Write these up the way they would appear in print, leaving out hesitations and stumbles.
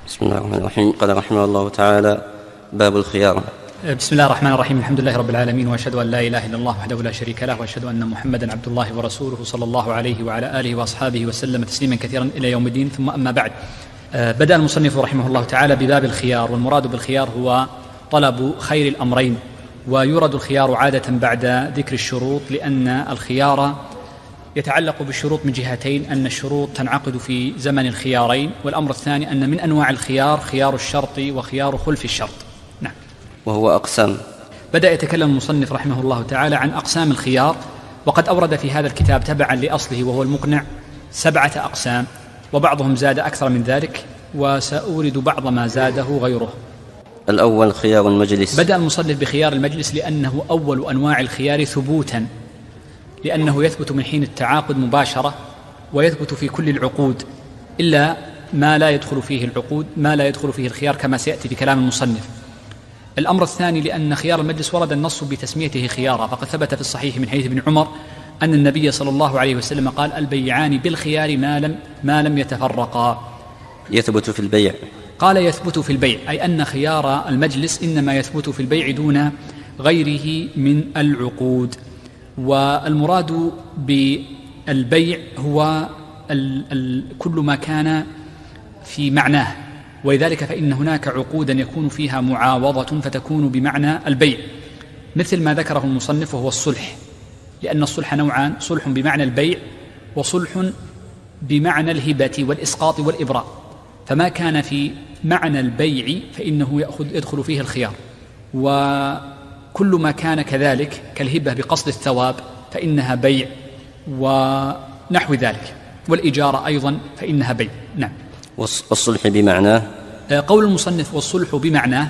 بسم الله الرحمن الرحيم. قال رحمه الله تعالى: باب الخيار. بسم الله الرحمن الرحيم. الحمد لله رب العالمين، وأشهد أن لا إله إلا الله وحده لا شريك له، وأشهد أن محمدا عبد الله ورسوله صلى الله عليه وعلى آله وأصحابه وسلم تسليما كثيرا إلى يوم الدين. ثم أما بعد، بدأ المصنف رحمه الله تعالى بباب الخيار، والمراد بالخيار هو طلب خير الأمرين، ويورد الخيار عادة بعد ذكر الشروط، لأن الخيار يتعلق بالشروط من جهتين: أن الشروط تنعقد في زمن الخيارين، والأمر الثاني أن من أنواع الخيار خيار الشرط وخيار خلف الشرط. نعم. وهو أقسام. بدأ يتكلم المصنف رحمه الله تعالى عن أقسام الخيار، وقد أورد في هذا الكتاب تبعا لأصله وهو المقنع 7 أقسام، وبعضهم زاد أكثر من ذلك، وسأورد بعض ما زاده غيره. الأول خيار المجلس. بدأ المصنف بخيار المجلس لأنه أول أنواع الخيار ثبوتا، لأنه يثبت من حين التعاقد مباشرة، ويثبت في كل العقود إلا ما لا يدخل فيه العقود، ما لا يدخل فيه الخيار كما سيأتي في كلام المصنف. الأمر الثاني لأن خيار المجلس ورد النص بتسميته خيارا، فقد ثبت في الصحيح من حديث ابن عمر أن النبي صلى الله عليه وسلم قال: البيعان بالخيار ما لم يتفرقا. يثبت في البيع. قال: يثبت في البيع، أي أن خيار المجلس إنما يثبت في البيع دون غيره من العقود. والمراد بالبيع هو كل ما كان في معناه، ولذلك فإن هناك عقودا يكون فيها معاوضة فتكون بمعنى البيع، مثل ما ذكره المصنف وهو الصلح، لأن الصلح نوعان: صلح بمعنى البيع، وصلح بمعنى الهبة والإسقاط والإبراء. فما كان في معنى البيع فإنه يدخل فيه الخيار، وكل ما كان كذلك كالهبة بقصد الثواب فإنها بيع، ونحو ذلك، والإجارة أيضا فإنها بيع. نعم. والصلح بمعناه، قول المصنف والصلح بمعناه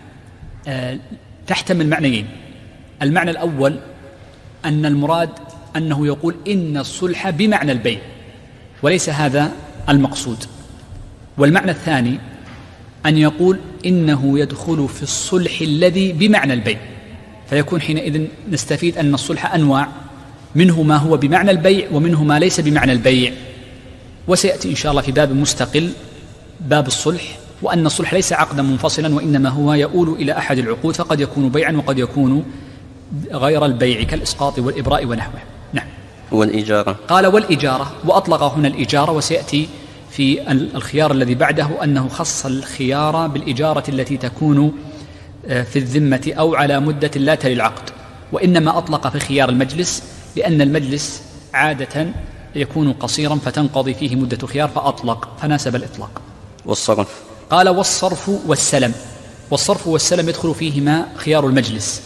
تحتمل معنيين. المعنى الأول أن المراد أنه يقول إن الصلح بمعنى البيع، وليس هذا المقصود. والمعنى الثاني أن يقول إنه يدخل في الصلح الذي بمعنى البيع، فيكون حينئذ نستفيد أن الصلح أنواع، منه ما هو بمعنى البيع ومنه ما ليس بمعنى البيع، وسيأتي إن شاء الله في باب مستقل باب الصلح، وأن الصلح ليس عقدا منفصلا، وإنما هو يؤول إلى أحد العقود، فقد يكون بيعا وقد يكون غير البيع كالإسقاط والإبراء ونحوه. نعم. والإجارة. قال: والإجارة، وأطلق هنا الإجارة، وسيأتي في الخيار الذي بعده أنه خص الخيار بالإجارة التي تكون في الذمة أو على مدة لا تلي العقد، وإنما أطلق في خيار المجلس لأن المجلس عادة يكون قصيرا فتنقضي فيه مدة الخيار، فأطلق فناسب الإطلاق. والصرف. قال: والصرف والسلم. والصرف والسلم يدخل فيهما خيار المجلس،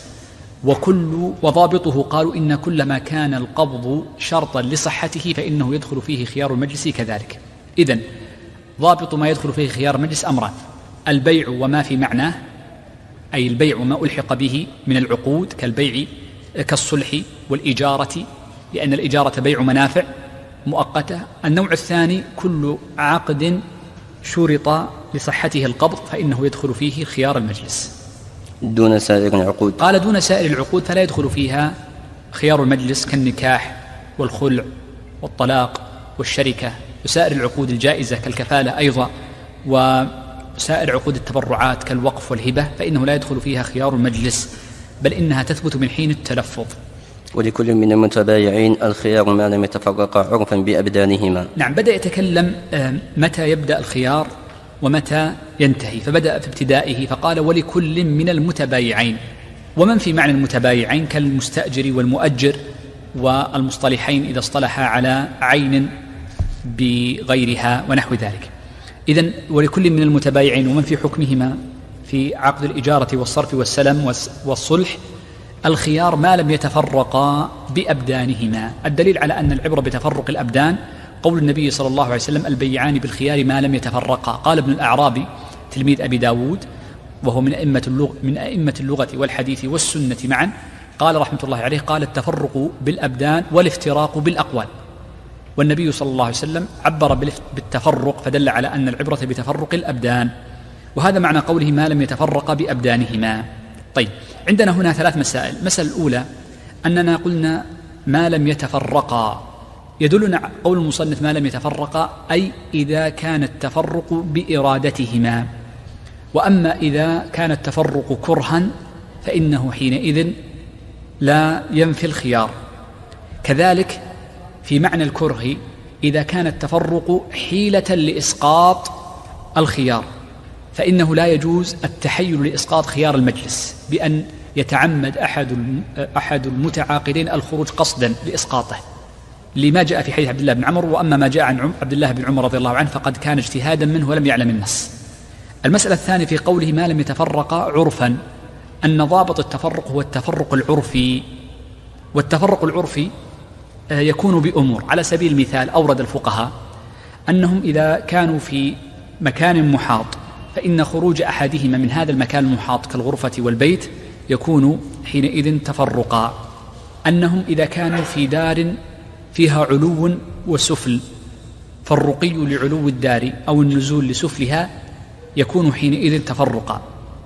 وضابطه قالوا إن كل ما كان القبض شرطا لصحته فإنه يدخل فيه خيار المجلس كذلك. إذن ضابط ما يدخل فيه خيار المجلس أمران: البيع وما في معناه، أي البيع وما ألحق به من العقود كالبيع كالصلح والإجارة، لأن الإجارة بيع منافع مؤقتة. النوع الثاني كل عقد شرط لصحته القبض فإنه يدخل فيه خيار المجلس دون سائر العقود. قال: دون سائر العقود فلا يدخل فيها خيار المجلس كالنكاح والخلع والطلاق والشركة، وسائر العقود الجائزة كالكفالة أيضا، وسائر عقود التبرعات كالوقف والهبة، فإنه لا يدخل فيها خيار المجلس، بل إنها تثبت من حين التلفظ. ولكل من المتبايعين الخيار ما لم يتفرقا عرفا بأبدانهما. نعم. بدأ يتكلم متى يبدأ الخيار ومتى ينتهي، فبدأ في ابتدائه فقال: ولكل من المتبايعين. ومن في معنى المتبايعين كالمستأجر والمؤجر والمصطلحين إذا اصطلحا على عين بغيرها ونحو ذلك. إذن ولكل من المتبايعين ومن في حكمهما في عقد الإجارة والصرف والسلم والصلح الخيار ما لم يتفرقا بأبدانهما. الدليل على أن العبرة بتفرق الأبدان قول النبي صلى الله عليه وسلم: البيعان بالخيار ما لم يتفرقا. قال ابن الأعرابي تلميذ أبي داود، وهو من أئمة اللغة والحديث والسنة معا، قال رحمة الله عليه: قال: التفرق بالأبدان والافتراق بالأقوال. والنبي صلى الله عليه وسلم عبر بالتفرق فدل على أن العبرة بتفرق الأبدان، وهذا معنى قوله ما لم يتفرق بأبدانهما. طيب، عندنا هنا 3 مسائل. المسألة الأولى أننا قلنا ما لم يتفرقا، يدلنا قول المصنف ما لم يتفرقا، أي إذا كان التفرق بإرادتهما. وأما إذا كان التفرق كرها فإنه حينئذ لا ينفي الخيار. كذلك في معنى الكره إذا كان التفرق حيلة لإسقاط الخيار فإنه لا يجوز التحيل لإسقاط خيار المجلس بأن يتعمد أحد المتعاقدين الخروج قصدا لإسقاطه، لما جاء في حديث عبد الله بن عمرو. وأما ما جاء عن عبد الله بن عمر رضي الله عنه فقد كان اجتهادا منه ولم يعلم النص. المسألة الثانية في قوله ما لم يتفرق عرفا، أن ضابط التفرق هو التفرق العرفي، والتفرق العرفي يكون بأمور. على سبيل المثال أورد الفقهاء أنهم إذا كانوا في مكان محاط فإن خروج أحدهما من هذا المكان المحاط كالغرفة والبيت يكون حينئذ تفرقا. أنهم إذا كانوا في دار فيها علو وسفل فالرقي لعلو الدار أو النزول لسفلها يكون حينئذ تفرقا.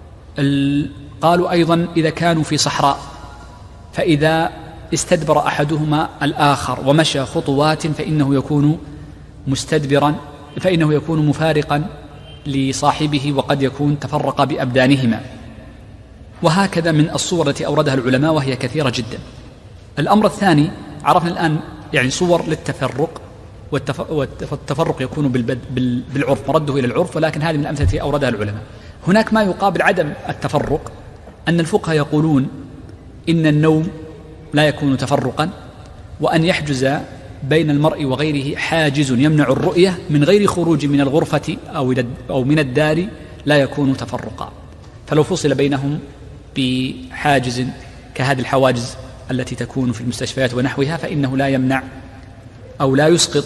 قالوا أيضا إذا كانوا في صحراء فإذا استدبر أحدهما الآخر ومشى خطوات فإنه يكون مستدبرا، فإنه يكون مفارقا لصاحبه وقد يكون تفرق بأبدانهما. وهكذا من الصور التي أوردها العلماء وهي كثيرة جدا. الأمر الثاني عرفنا الآن يعني صور للتفرق، والتفرق يكون بالعرف، مرده إلى العرف، ولكن هذه من الأمثلة التي أوردها العلماء. هناك ما يقابل عدم التفرق، أن الفقهاء يقولون إن النوم لا يكون تفرقا، وأن يحجز بين المرء وغيره حاجز يمنع الرؤية من غير خروج من الغرفة أو من الدار لا يكون تفرقا. فلو فصل بينهم بحاجز كهذه الحواجز التي تكون في المستشفيات ونحوها فإنه لا يمنع أو لا يسقط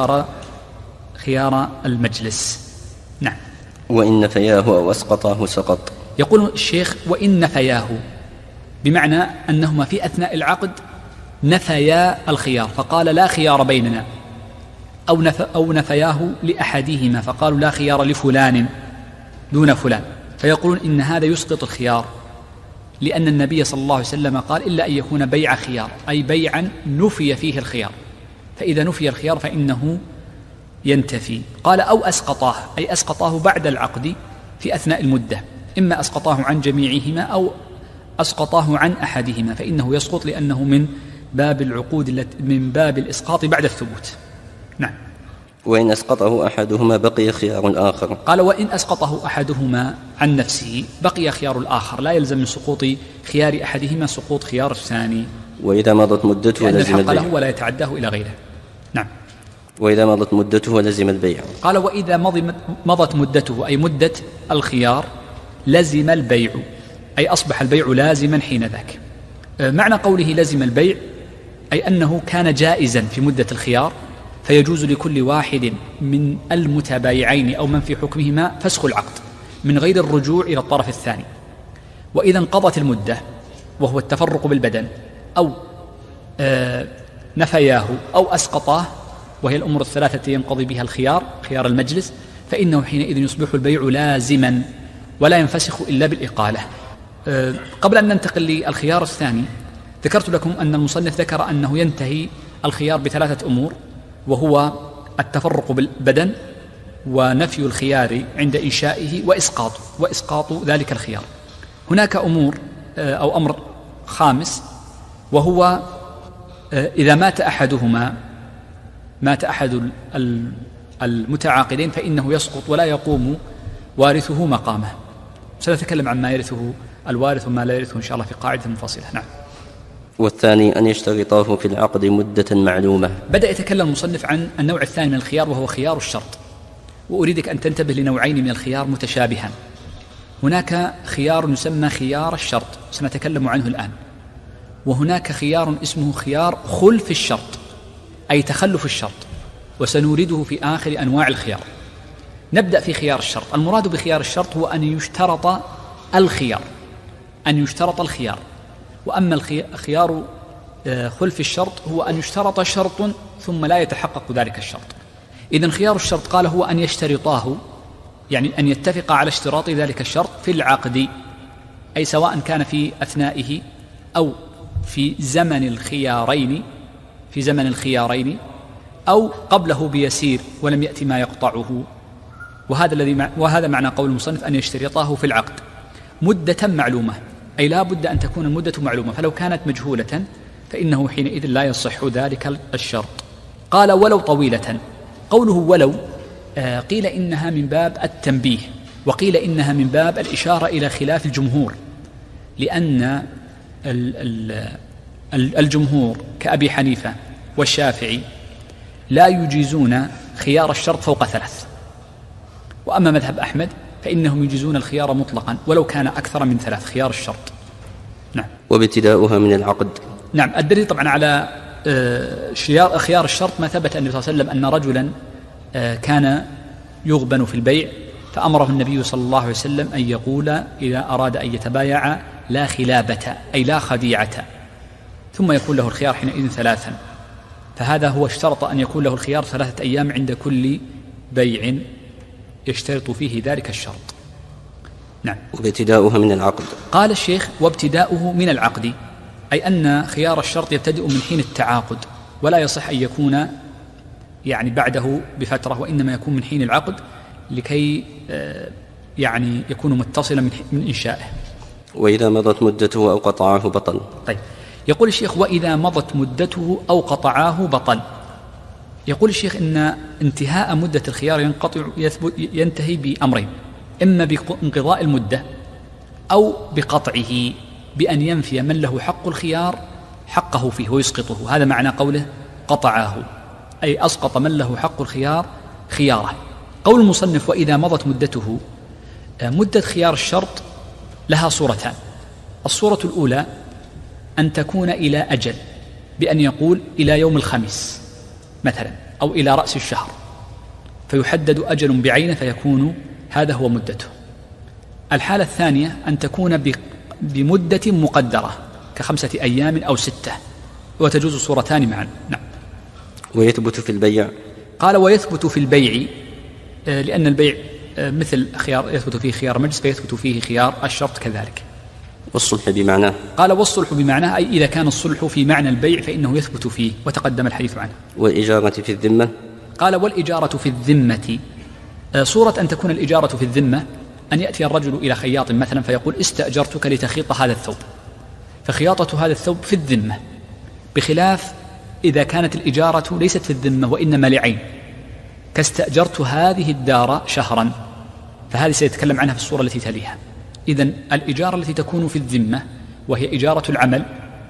خيار المجلس. نعم. وإن نفياه أو أسقطاه سقط. يقول الشيخ وإن نفياه، بمعنى أنهما في أثناء العقد نفيا الخيار فقال لا خيار بيننا، أو نفياه لأحدهما فقالوا لا خيار لفلان دون فلان، فيقولون إن هذا يسقط الخيار، لأن النبي صلى الله عليه وسلم قال إلا أن يكون بيع خيار، أي بيعا نفي فيه الخيار، فإذا نفي الخيار فإنه ينتفي. قال أو أسقطاه، أي أسقطاه بعد العقد في أثناء المدة، إما أسقطاه عن جميعهما أو أسقطاه عن أحدهما، فإنه يسقط لأنه من باب العقود من باب الإسقاط بعد الثبوت. نعم. وإن أسقطه أحدهما بقي خيار الآخر. قال وإن أسقطه أحدهما عن نفسه بقي خيار الآخر، لا يلزم من سقوط خيار أحدهما سقوط خيار الثاني. وإذا مضت مدته لزم البيع، له ولا يتعداه إلى غيره. نعم. وإذا مضت مدته لزم البيع. قال وإذا مضت مدته أي مدة الخيار لزم البيع، أي أصبح البيع لازما حين ذاك. معنى قوله لزم البيع أي أنه كان جائزا في مدة الخيار، فيجوز لكل واحد من المتبايعين أو من في حكمهما فسخ العقد من غير الرجوع إلى الطرف الثاني. وإذا انقضت المدة وهو التفرق بالبدن أو نفياه أو أسقطاه، وهي الأمور الثلاثة التي ينقضي بها الخيار، خيار المجلس، فإنه حينئذ يصبح البيع لازما ولا ينفسخ إلا بالإقالة. قبل أن ننتقل للخيار الثاني ذكرت لكم أن المصنف ذكر أنه ينتهي الخيار بثلاثة أمور، وهو التفرق بالبدن ونفي الخيار عند إنشائه وإسقاط ذلك الخيار. هناك أمور أو أمر خامس، وهو إذا مات أحد المتعاقدين فإنه يسقط ولا يقوم وارثه مقامه. سنتكلم عن ما يرثه الوارث وما لا يرثه إن شاء الله في قاعدة منفصلة. نعم. والثاني أن يشترطاه في العقد مدة معلومة. بدأ يتكلم المصنف عن النوع الثاني من الخيار وهو خيار الشرط، وأريدك أن تنتبه لنوعين من الخيار متشابهان. هناك خيار يسمى خيار الشرط سنتكلم عنه الآن، وهناك خيار اسمه خيار خلف الشرط أي تخلف الشرط، وسنورده في آخر أنواع الخيار. نبدأ في خيار الشرط. المراد بخيار الشرط هو أن يشترط الخيار، وأما خيار خلف الشرط هو أن يشترط شرط ثم لا يتحقق ذلك الشرط. إذن خيار الشرط قال هو أن يشترطاه، يعني أن يتفق على اشتراط ذلك الشرط في العقد، أي سواء كان في أثنائه أو في زمن الخيارين أو قبله بيسير ولم يأتي ما يقطعه. وهذا معنى قول المصنف أن يشترطاه في العقد مدة معلومة، أي لا بد أن تكون المدة معلومة، فلو كانت مجهولة فإنه حينئذ لا يصح ذلك الشرط. قال ولو طويلة. قوله ولو قيل إنها من باب التنبيه، وقيل إنها من باب الإشارة إلى خلاف الجمهور، لأن الجمهور كأبي حنيفة والشافعي لا يجيزون خيار الشرط فوق 3، وأما مذهب أحمد فإنهم يجيزون الخيار مطلقا ولو كان أكثر من 3 خيار الشرط. نعم. وابتداؤها من العقد. نعم. الدليل طبعا على خيار الشرط ما ثبت أن النبي صلى الله عليه وسلم أن رجلا كان يغبن في البيع، فأمره النبي صلى الله عليه وسلم أن يقول إذا أراد أن يتبايع لا خلابة، أي لا خديعة، ثم يكون له الخيار حينئذ 3. فهذا هو اشترط أن يكون له الخيار 3 أيام عند كل بيع يشترط فيه ذلك الشرط. نعم. وابتداؤها من العقد. قال الشيخ وابتداؤه من العقد، أي أن خيار الشرط يبتدئ من حين التعاقد، ولا يصح أن يكون يعني بعده بفترة، وإنما يكون من حين العقد لكي يعني يكون متصلا من إنشائه. وإذا مضت مدته أو قطعاه بطل. طيب. يقول الشيخ وإذا مضت مدته أو قطعاه بطل. يقول الشيخ إن انتهاء مدة الخيار ينتهي بأمرين: إما بانقضاء المدة أو بقطعه، بأن ينفي من له حق الخيار حقه فيه ويسقطه. هذا معنى قوله قطعاه، أي أسقط من له حق الخيار خياره. قول المصنف وإذا مضت مدته، مدة خيار الشرط لها صورتان. الصورة الأولى أن تكون إلى أجل، بأن يقول إلى يوم الخميس مثلا، أو إلى رأس الشهر، فيحدد أجل بعينه فيكون هذا هو مدته. الحالة الثانية أن تكون بمدة مقدرة ك5 أيام أو 6، وتجوز صورتان معا. نعم. ويثبت في البيع. قال ويثبت في البيع، لأن البيع مثل خيار يثبت فيه خيار مجلس فيثبت فيه خيار الشرط كذلك. والصلح بمعناه. قال والصلح بمعناه، أي إذا كان الصلح في معنى البيع فإنه يثبت فيه، وتقدم الحديث عنه. والإجارة في الذمة. قال والإجارة في الذمة، صورة أن تكون الإجارة في الذمة أن يأتي الرجل إلى خياط مثلا فيقول استأجرتك لتخيط هذا الثوب، فخياطة هذا الثوب في الذمة، بخلاف إذا كانت الإجارة ليست في الذمة وإنما لعين، كاستأجرت هذه الدار شهرا، فهذه سيتكلم عنها في الصورة التي تليها. إذن الإجارة التي تكون في الذمة وهي إجارة العمل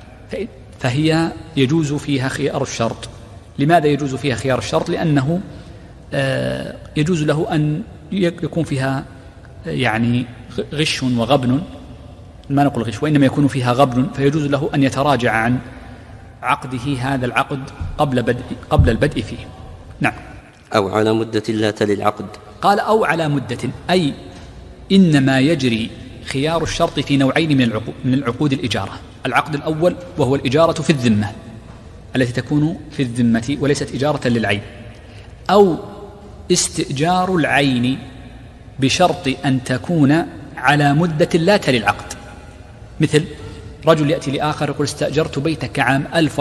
فهي يجوز فيها خيار الشرط. لماذا يجوز فيها خيار الشرط؟ لأنه يجوز له أن يكون فيها يعني غش وغبن، ما نقول غش وإنما يكون فيها غبن، فيجوز له أن يتراجع عن عقده هذا العقد قبل البدء فيه. نعم. أو على مدة لا تلي العقد. قال أو على مدة، أي إنما يجري خيار الشرط في نوعين من العقود الإجارة: العقد الأول وهو الإجارة في الذمة التي تكون في الذمة وليست إجارة للعين، أو استئجار العين بشرط أن تكون على مدة لا تلي العقد. مثل رجل يأتي لآخر يقول استأجرت بيتك عام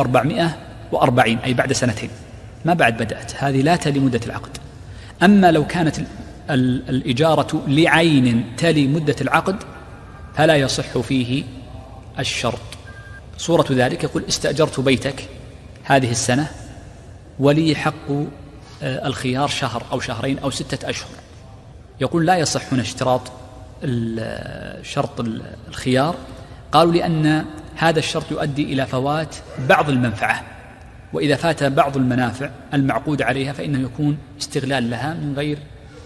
1440، أي بعد 2 سنين، ما بعد بدأت، هذه لا تلي مدة العقد. أما لو كانت الإجارة لعين تلي مدة العقد فلا يصح فيه الشرط. صورة ذلك يقول استأجرت بيتك هذه السنة ولي حق الخيار شهر أو شهرين أو 6 أشهر، يقول لا يصح هنا اشتراط شرط الخيار. قالوا لأن هذا الشرط يؤدي إلى فوات بعض المنفعة، وإذا فات بعض المنافع المعقود عليها فإنه يكون استغلال لها من غير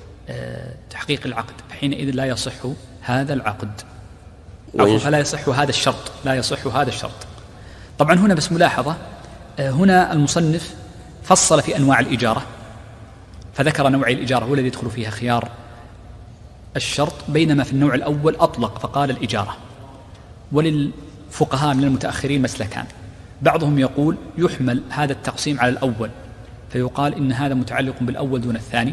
تحقيق العقد، فحينئذ لا يصح هذا العقد، فلا يصح هذا الشرط، لا يصح هذا الشرط. طبعا هنا بس ملاحظة، هنا المصنف فصل في أنواع الإجارة، فذكر نوع الإجارة هو الذي يدخل فيها خيار الشرط، بينما في النوع الأول أطلق فقال الإجارة. وللفقهاء من المتأخرين مسلكان: بعضهم يقول يحمل هذا التقسيم على الأول فيقال إن هذا متعلق بالأول دون الثاني،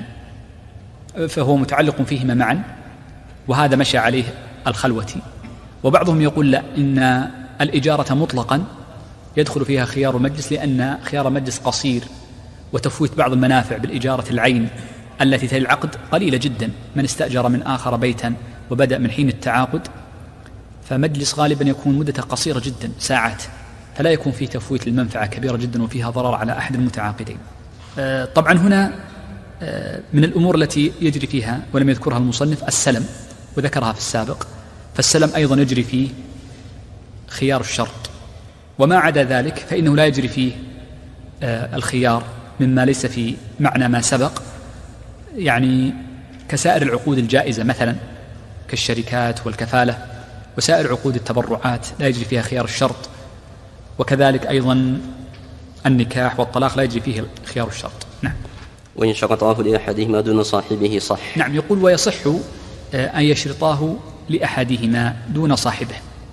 فهو متعلق فيهما معا، وهذا مشى عليه الخلوتي. وبعضهم يقول لا، إن الإجارة مطلقا يدخل فيها خيار مجلس، لأن خيار مجلس قصير وتفويت بعض المنافع بالإجارة العين التي تلي العقد قليلة جدا. من استأجر من آخر بيتا وبدأ من حين التعاقد فمجلس غالبا يكون مدته قصيرة جدا، ساعات، فلا يكون فيه تفويت للمنفعة كبيرة جدا وفيها ضرر على أحد المتعاقدين. طبعا هنا من الأمور التي يجري فيها ولم يذكرها المصنف السلم، وذكرها في السابق، فالسلم أيضا يجري فيه خيار الشرط، وما عدا ذلك فإنه لا يجري فيه الخيار مما ليس في معنى ما سبق، يعني كسائر العقود الجائزة مثلا كالشركات والكفالة وسائر عقود التبرعات لا يجري فيها خيار الشرط، وكذلك أيضا النكاح والطلاق لا يجري فيه خيار الشرط. نعم. وإن شرطاه لأحدهما دون صاحبه صح. نعم. يقول ويصح أن يشرطاه لأحدهما دون صاحبه،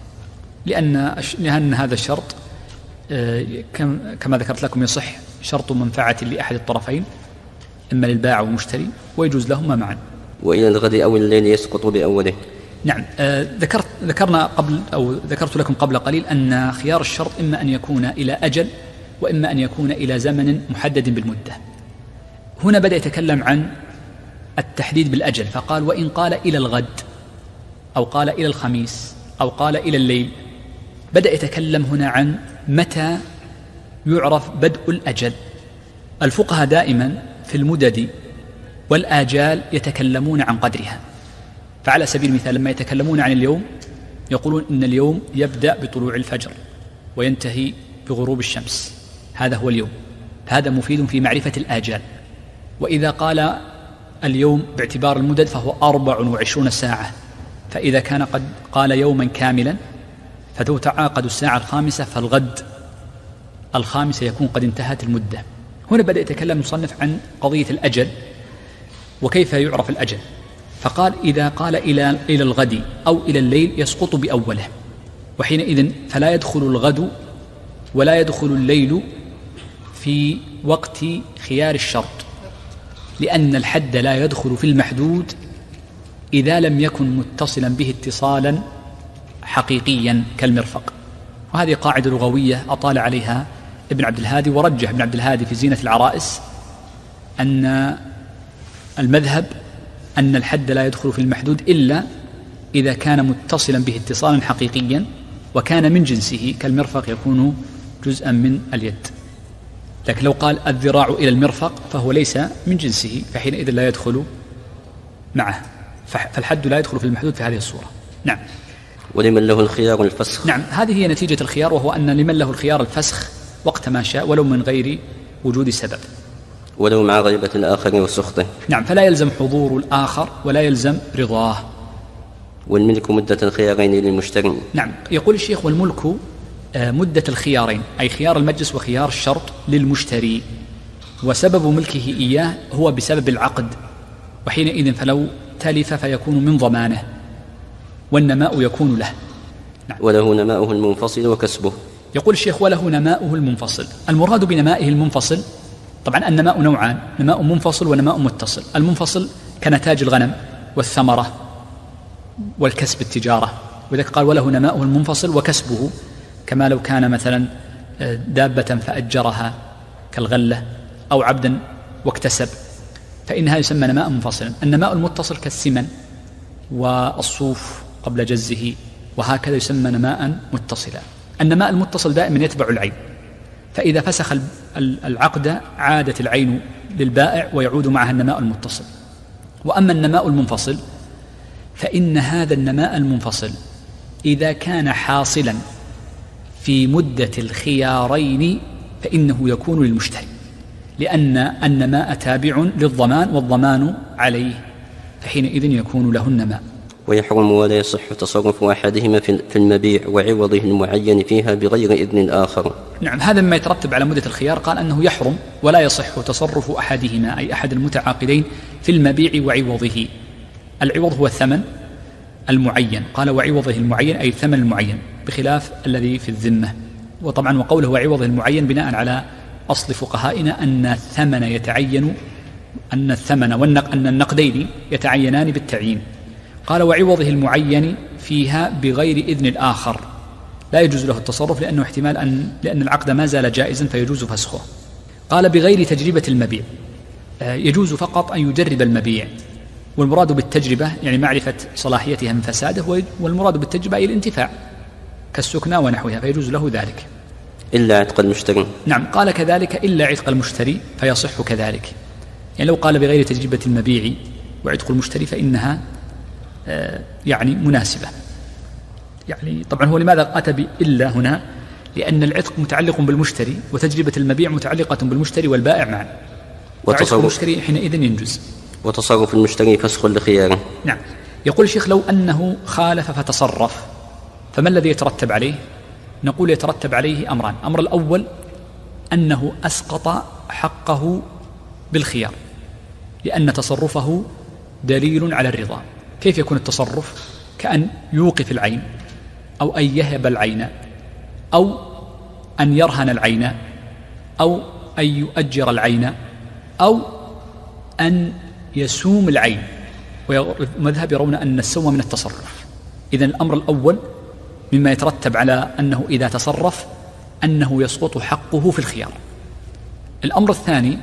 لأن هذا الشرط كما ذكرت لكم يصح شرط منفعة لأحد الطرفين إما للبائع والمشتري ويجوز لهما معا. وإلى الغد أو الليل يسقط بأوله. نعم. ذكرت لكم قبل قليل أن خيار الشرط إما أن يكون إلى أجل وإما أن يكون إلى زمن محدد بالمدة. هنا بدأ يتكلم عن التحديد بالأجل، فقال وإن قال إلى الغد أو قال إلى الخميس أو قال إلى الليل. بدأ يتكلم هنا عن متى يعرف بدء الأجل. الفقهاء دائما في المدد والآجال يتكلمون عن قدرها، فعلى سبيل المثال لما يتكلمون عن اليوم يقولون إن اليوم يبدأ بطلوع الفجر وينتهي بغروب الشمس، هذا هو اليوم، هذا مفيد في معرفة الآجال. وإذا قال اليوم باعتبار المدد فهو 24 ساعة، فإذا كان قد قال يوما كاملا فتو تعاقد الساعة 5 فالغد 5 يكون قد انتهت المدة. هنا بدأ يتكلم المصنف عن قضية الأجل وكيف يعرف الأجل، فقال إذا قال إلى الغد أو إلى الليل يسقط بأوله، وحينئذ فلا يدخل الغد ولا يدخل الليل في وقت خيار الشرط، لأن الحد لا يدخل في المحدود إذا لم يكن متصلا به اتصالا حقيقيا كالمرفق. وهذه قاعدة لغوية أطال عليها ابن عبد الهادي، ورجح ابن عبد الهادي في زينة العرائس أن المذهب أن الحد لا يدخل في المحدود إلا إذا كان متصلا به اتصالا حقيقيا وكان من جنسه كالمرفق يكون جزءا من اليد. لكن لو قال الذراع إلى المرفق فهو ليس من جنسه فحينئذ لا يدخل معه، فالحد لا يدخل في المحدود في هذه الصورة. نعم. ولمن له الخيار الفسخ. نعم، هذه هي نتيجة الخيار، وهو أن لمن له الخيار الفسخ وقت ما شاء ولو من غير وجود سبب، ولو مع غيبة الآخر وسخطه. نعم، فلا يلزم حضور الآخر ولا يلزم رضاه. والملك مدة الخيارين للمشتري. نعم. يقول الشيخ والملك مدة الخيارين أي خيار المجلس وخيار الشرط للمشتري، وسبب ملكه إياه هو بسبب العقد، وحينئذ فلو تلف فيكون من ضمانه والنماء يكون له. نعم. وله نماؤه المنفصل وكسبه. يقول الشيخ وله نماؤه المنفصل. المراد بنمائه المنفصل طبعا النماء نوعان، نماء منفصل ونماء متصل. المنفصل كنتاج الغنم والثمرة والكسب التجارة، وذلك قال وله نماؤه المنفصل وكسبه، كما لو كان مثلا دابة فأجرها كالغلة أو عبدا واكتسب، فإنها يسمى نماء منفصلا. النماء المتصل كالسمن والصوف قبل جزه وهكذا يسمى نماء متصلا. النماء المتصل دائما يتبع العين، فإذا فسخ العقد عادت العين للبائع ويعود معها النماء المتصل. وأما النماء المنفصل فإن هذا النماء المنفصل إذا كان حاصلا في مدة الخيارين فإنه يكون للمشتري، لأن النماء تابع للضمان والضمان عليه، فحينئذ يكون له النماء. ويحرم ولا يصح تصرف أحدهما في المبيع وعوضه المعين فيها بغير إذن الآخر. نعم، هذا مما يترتب على مدة الخيار. قال أنه يحرم ولا يصح تصرف أحدهما أي أحد المتعاقدين في المبيع وعوضه. العوض هو الثمن المعين، قال وعوضه المعين أي الثمن المعين، بخلاف الذي في الذمة. وطبعا وقوله وعوضه المعين بناء على أصل فقهائنا أن الثمن يتعين، أن النقدين يتعينان بالتعيين. قال وعوضه المعين فيها بغير إذن الآخر، لا يجوز له التصرف لأنه احتمال لأن العقد ما زال جائزا فيجوز فسخه. قال بغير تجربة المبيع، يجوز فقط أن يجرب المبيع، والمراد بالتجربة يعني معرفة صلاحيتها من فساده، والمراد بالتجربة أي الانتفاع كالسكنى ونحوها، فيجوز له ذلك إلا عتق المشتري. نعم، قال كذلك إلا عتق المشتري فيصح كذلك. يعني لو قال بغير تجربة المبيع وعتق المشتري فإنها يعني مناسبة. يعني طبعا هو لماذا أتى بإلا هنا؟ لأن العتق متعلق بالمشتري وتجربة المبيع متعلقة بالمشتري والبائع معا، وعتق المشتري حينئذ ينجز. وتصرف المشتري فسخ لخياره. نعم. يقول الشيخ لو أنه خالف فتصرف فما الذي يترتب عليه؟ نقول يترتب عليه أمران. الأمر الأول أنه أسقط حقه بالخيار، لأن تصرفه دليل على الرضا. كيف يكون التصرف؟ كأن يوقف العين، أو أن يهب العين، أو أن يرهن العين، أو أن يؤجر العين، أو أن يسوم العين، والمذهب يرون أن السوم من التصرف. إذن الأمر الأول مما يترتب على أنه إذا تصرف أنه يسقط حقه في الخيار. الأمر الثاني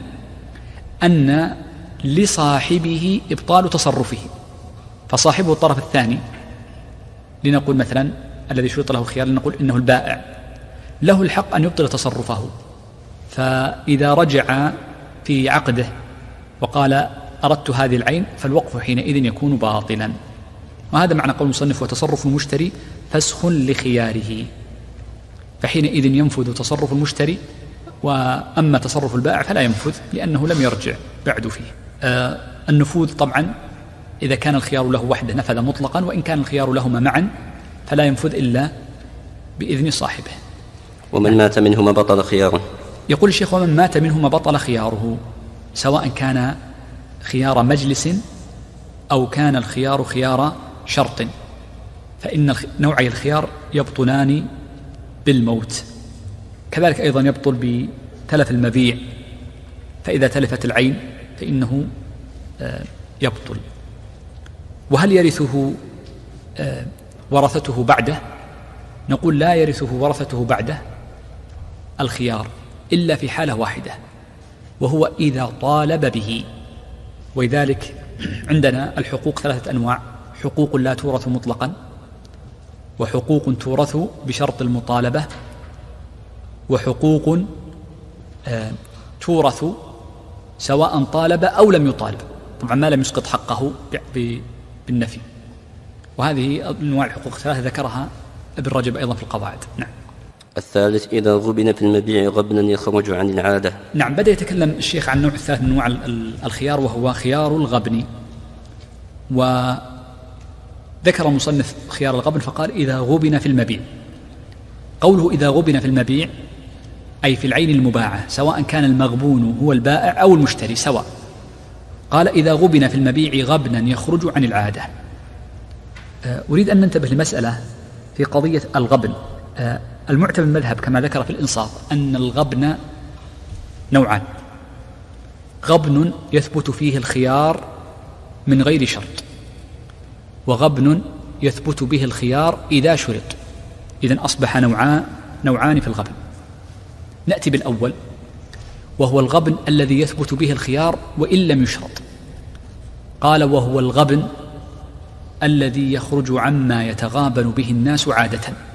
أن لصاحبه إبطال تصرفه، فصاحبه الطرف الثاني، لنقول مثلا الذي شرط له الخيار، لنقول إنه البائع، له الحق أن يبطل تصرفه، فإذا رجع في عقده وقال أردت هذه العين فالوقف حينئذ يكون باطلا. وهذا معنى قول المصنف وتصرف المشتري فسخ لخياره، فحينئذ ينفذ تصرف المشتري، وأما تصرف البائع فلا ينفذ لأنه لم يرجع بعد فيه. النفوذ طبعا إذا كان الخيار له وحده نفذ مطلقا، وإن كان الخيار لهما معا فلا ينفذ إلا بإذن صاحبه. ومن مات منهما بطل خياره. يقول الشيخ ومن مات منهما بطل خياره، سواء كان خيار مجلس أو كان الخيار خيار شرط، فإن نوعي الخيار يبطلان بالموت. كذلك أيضا يبطل بتلف المبيع، فإذا تلفت العين فإنه يبطل. وهل يرثه ورثته بعده؟ نقول لا يرثه ورثته بعده الخيار إلا في حالة واحدة، وهو إذا طالب به. ولذلك عندنا الحقوق 3 أنواع: حقوق لا تورث مطلقا، وحقوق تورث بشرط المطالبة، وحقوق تورث سواء طالب أو لم يطالب، طبعا ما لم يسقط حقه بالنفي. وهذه أنواع الحقوق 3 ذكرها ابن رجب أيضا في القواعد. نعم. الثالث إذا غبن في المبيع غبنا يخرج عن العادة. نعم، بدأ يتكلم الشيخ عن النوع الثالث من أنواع الخيار، وهو خيار الغبن. وذكر المصنف خيار الغبن فقال إذا غبن في المبيع. قوله إذا غبن في المبيع أي في العين المباعة، سواء كان المغبون هو البائع أو المشتري سواء. قال إذا غبن في المبيع غبنا يخرج عن العادة. أريد أن ننتبه لمسألة في قضية الغبن. المعتمد المذهب كما ذكر في الإنصاف أن الغبن نوعان: غبن يثبت فيه الخيار من غير شرط، وغبن يثبت به الخيار إذا شرط. إذن أصبح نوعان في الغبن. نأتي بالأول وهو الغبن الذي يثبت به الخيار وإن لم يشرط. قال وهو الغبن الذي يخرج عما يتغابن به الناس عادة.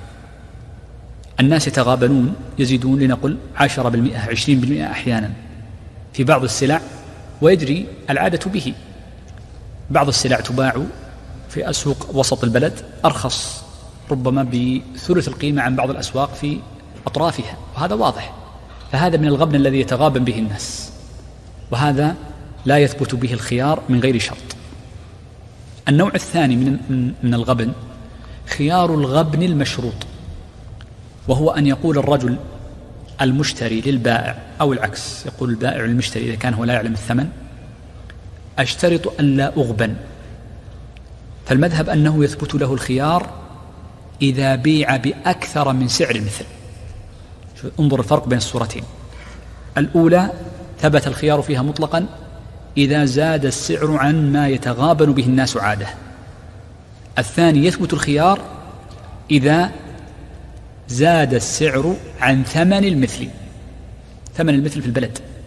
الناس يتغابنون، يزيدون، لنقل 10%، 20% أحيانا في بعض السلع، ويجري العادة به. بعض السلع تباع في أسواق وسط البلد أرخص ربما بثلث القيمة عن بعض الأسواق في أطرافها، وهذا واضح. فهذا من الغبن الذي يتغابن به الناس، وهذا لا يثبت به الخيار من غير شرط. النوع الثاني من الغبن خيار الغبن المشروط، وهو أن يقول الرجل المشتري للبائع أو العكس، يقول البائع للمشتري إذا كان هو لا يعلم الثمن: أشترط أن لا أغبن. فالمذهب أنه يثبت له الخيار إذا بيع بأكثر من سعر المثل. انظر الفرق بين الصورتين. الأولى ثبت الخيار فيها مطلقا إذا زاد السعر عن ما يتغابن به الناس عادة. الثاني يثبت الخيار إذا زاد السعر عن ثمن المثل في البلد.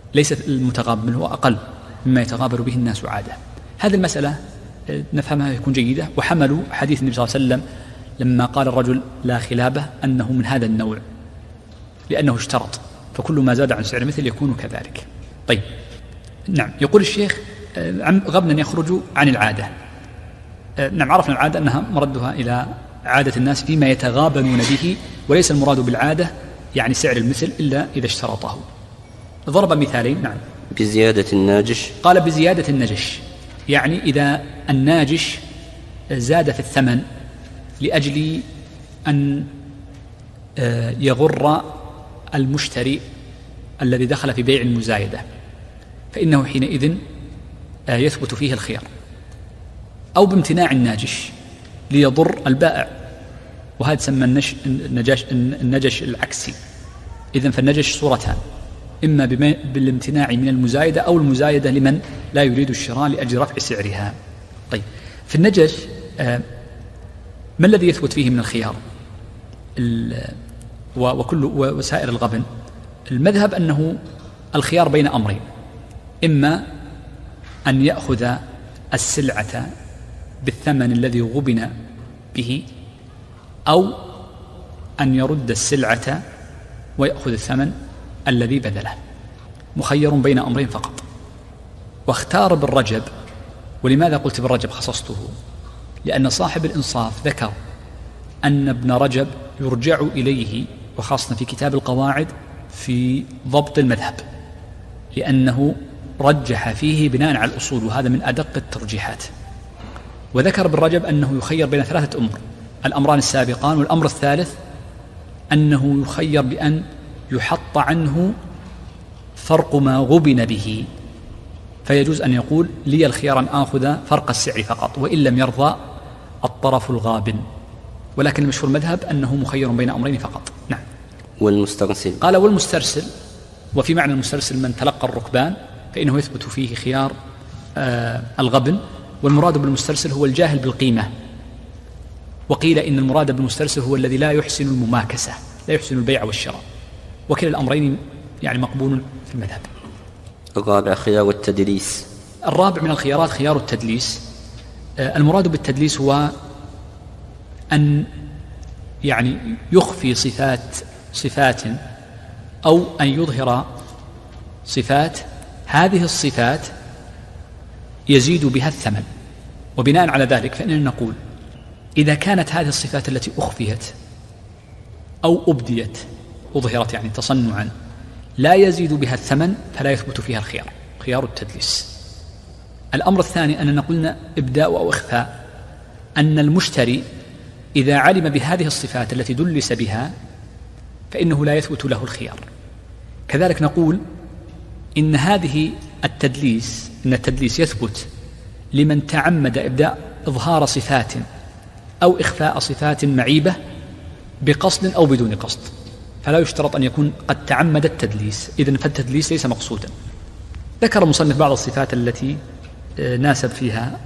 ليس المتغابن هو أقل مما يتغابر به الناس عادة. هذه المسألة نفهمها يكون جيدة. وحملوا حديث النبي صلى الله عليه وسلم لما قال الرجل لا خلابة أنه من هذا النوع، لأنه اشترط فكل ما زاد عن سعر مثل يكون كذلك. طيب نعم. يقول الشيخ غبنا يخرج عن العادة. نعم، عرفنا العادة أنها مردها إلى عادة الناس فيما يتغابنون به، وليس المراد بالعادة يعني سعر المثل إلا إذا اشترطه. ضرب مثالين. نعم. بزيادة الناجش. قال بزيادة النجش، يعني إذا الناجش زاد في الثمن لأجل أن يغر المشتري الذي دخل في بيع المزايدة، فإنه حينئذ يثبت فيه الخيار، أو بامتناع الناجش ليضر البائع، وهذا تسمى النجش العكسي. إذن فالنجش صورتان، إما بالامتناع من المزايدة أو المزايدة لمن لا يريد الشراء لأجل رفع سعرها. طيب في النجش ما الذي يثبت فيه من الخيار وكل وسائر الغبن؟ المذهب أنه الخيار بين أمرين، إما أن يأخذ السلعة بالثمن الذي غبن به، أو أن يرد السلعة ويأخذ الثمن الذي بذله. مخير بين أمرين فقط. واختار بالرجب. ولماذا قلت بالرجب خصصته؟ لأن صاحب الإنصاف ذكر أن ابن رجب يرجع إليه، وخاصة في كتاب القواعد، في ضبط المذهب، لأنه رجح فيه بناء على الأصول، وهذا من أدق الترجيحات. وذكر بالرجب أنه يخير بين 3 أمور، الأمران السابقان، والأمر الثالث أنه يخير بأن يحط عنه فرق ما غبن به، فيجوز أن يقول لي الخيار أن آخذ فرق السعر فقط، وإن لم يرضى الطرف الغابن. ولكن المشهور المذهب أنه مخير بين أمرين فقط. نعم. والمسترسل. قال والمسترسل، وفي معنى المسترسل من تلقى الركبان، فإنه يثبت فيه خيار الغبن. والمراد بالمسترسل هو الجاهل بالقيمة. وقيل إن المراد بالمسترسل هو الذي لا يحسن المماكسة، لا يحسن البيع والشراء. وكلا الأمرين يعني مقبول في المذهب. الرابع خيار التدليس. الرابع من الخيارات خيار التدليس. المراد بالتدليس هو أن يعني يخفي صفات أو أن يظهر صفات، هذه الصفات يزيد بها الثمن. وبناء على ذلك فإننا نقول إذا كانت هذه الصفات التي أخفيت أو أبديت، أظهرت يعني تصنعا، لا يزيد بها الثمن، فلا يثبت فيها الخيار، خيار التدليس. الأمر الثاني أننا قلنا إبداء أو إخفاء، أن المشتري إذا علم بهذه الصفات التي دلس بها فإنه لا يثبت له الخيار. كذلك نقول إن هذه التدليس، إن التدليس يثبت لمن تعمد إظهار صفات أو إخفاء صفات معيبة بقصد أو بدون قصد، فلا يشترط أن يكون قد تعمد التدليس، إذن فالتدليس ليس مقصودا. ذكر المصنف بعض الصفات التي ناسب فيها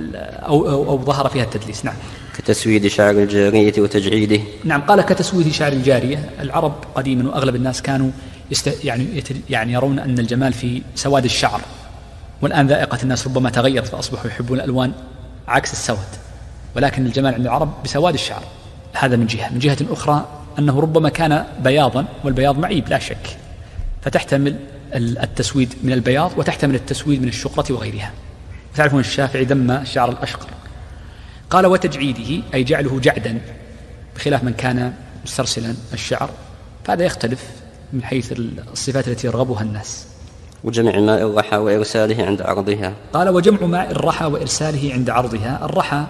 أو ظهر فيها التدليس. نعم. كتسويد شعر الجارية وتجعيده. نعم، قال كتسويد شعر الجارية. العرب قديما وأغلب الناس كانوا يعني يرون أن الجمال في سواد الشعر، والآن ذائقة الناس ربما تغيرت فأصبحوا يحبون الألوان عكس السواد، ولكن الجمال عند العرب بسواد الشعر. هذا من جهة. من جهة أخرى أنه ربما كان بياضا، والبياض معيب لا شك، فتحتمل التسويد من البياض وتحتمل التسويد من الشقرة وغيرها. تعرفون الشافعي ذم الشعر الأشقر. قال وتجعيده، أي جعله جعدا، بخلاف من كان مسترسلا الشعر، فهذا يختلف من حيث الصفات التي يرغبها الناس. وجمع ماء الرحى وإرساله عند عرضها. قال وجمع ماء الرحى وإرساله عند عرضها. الرحى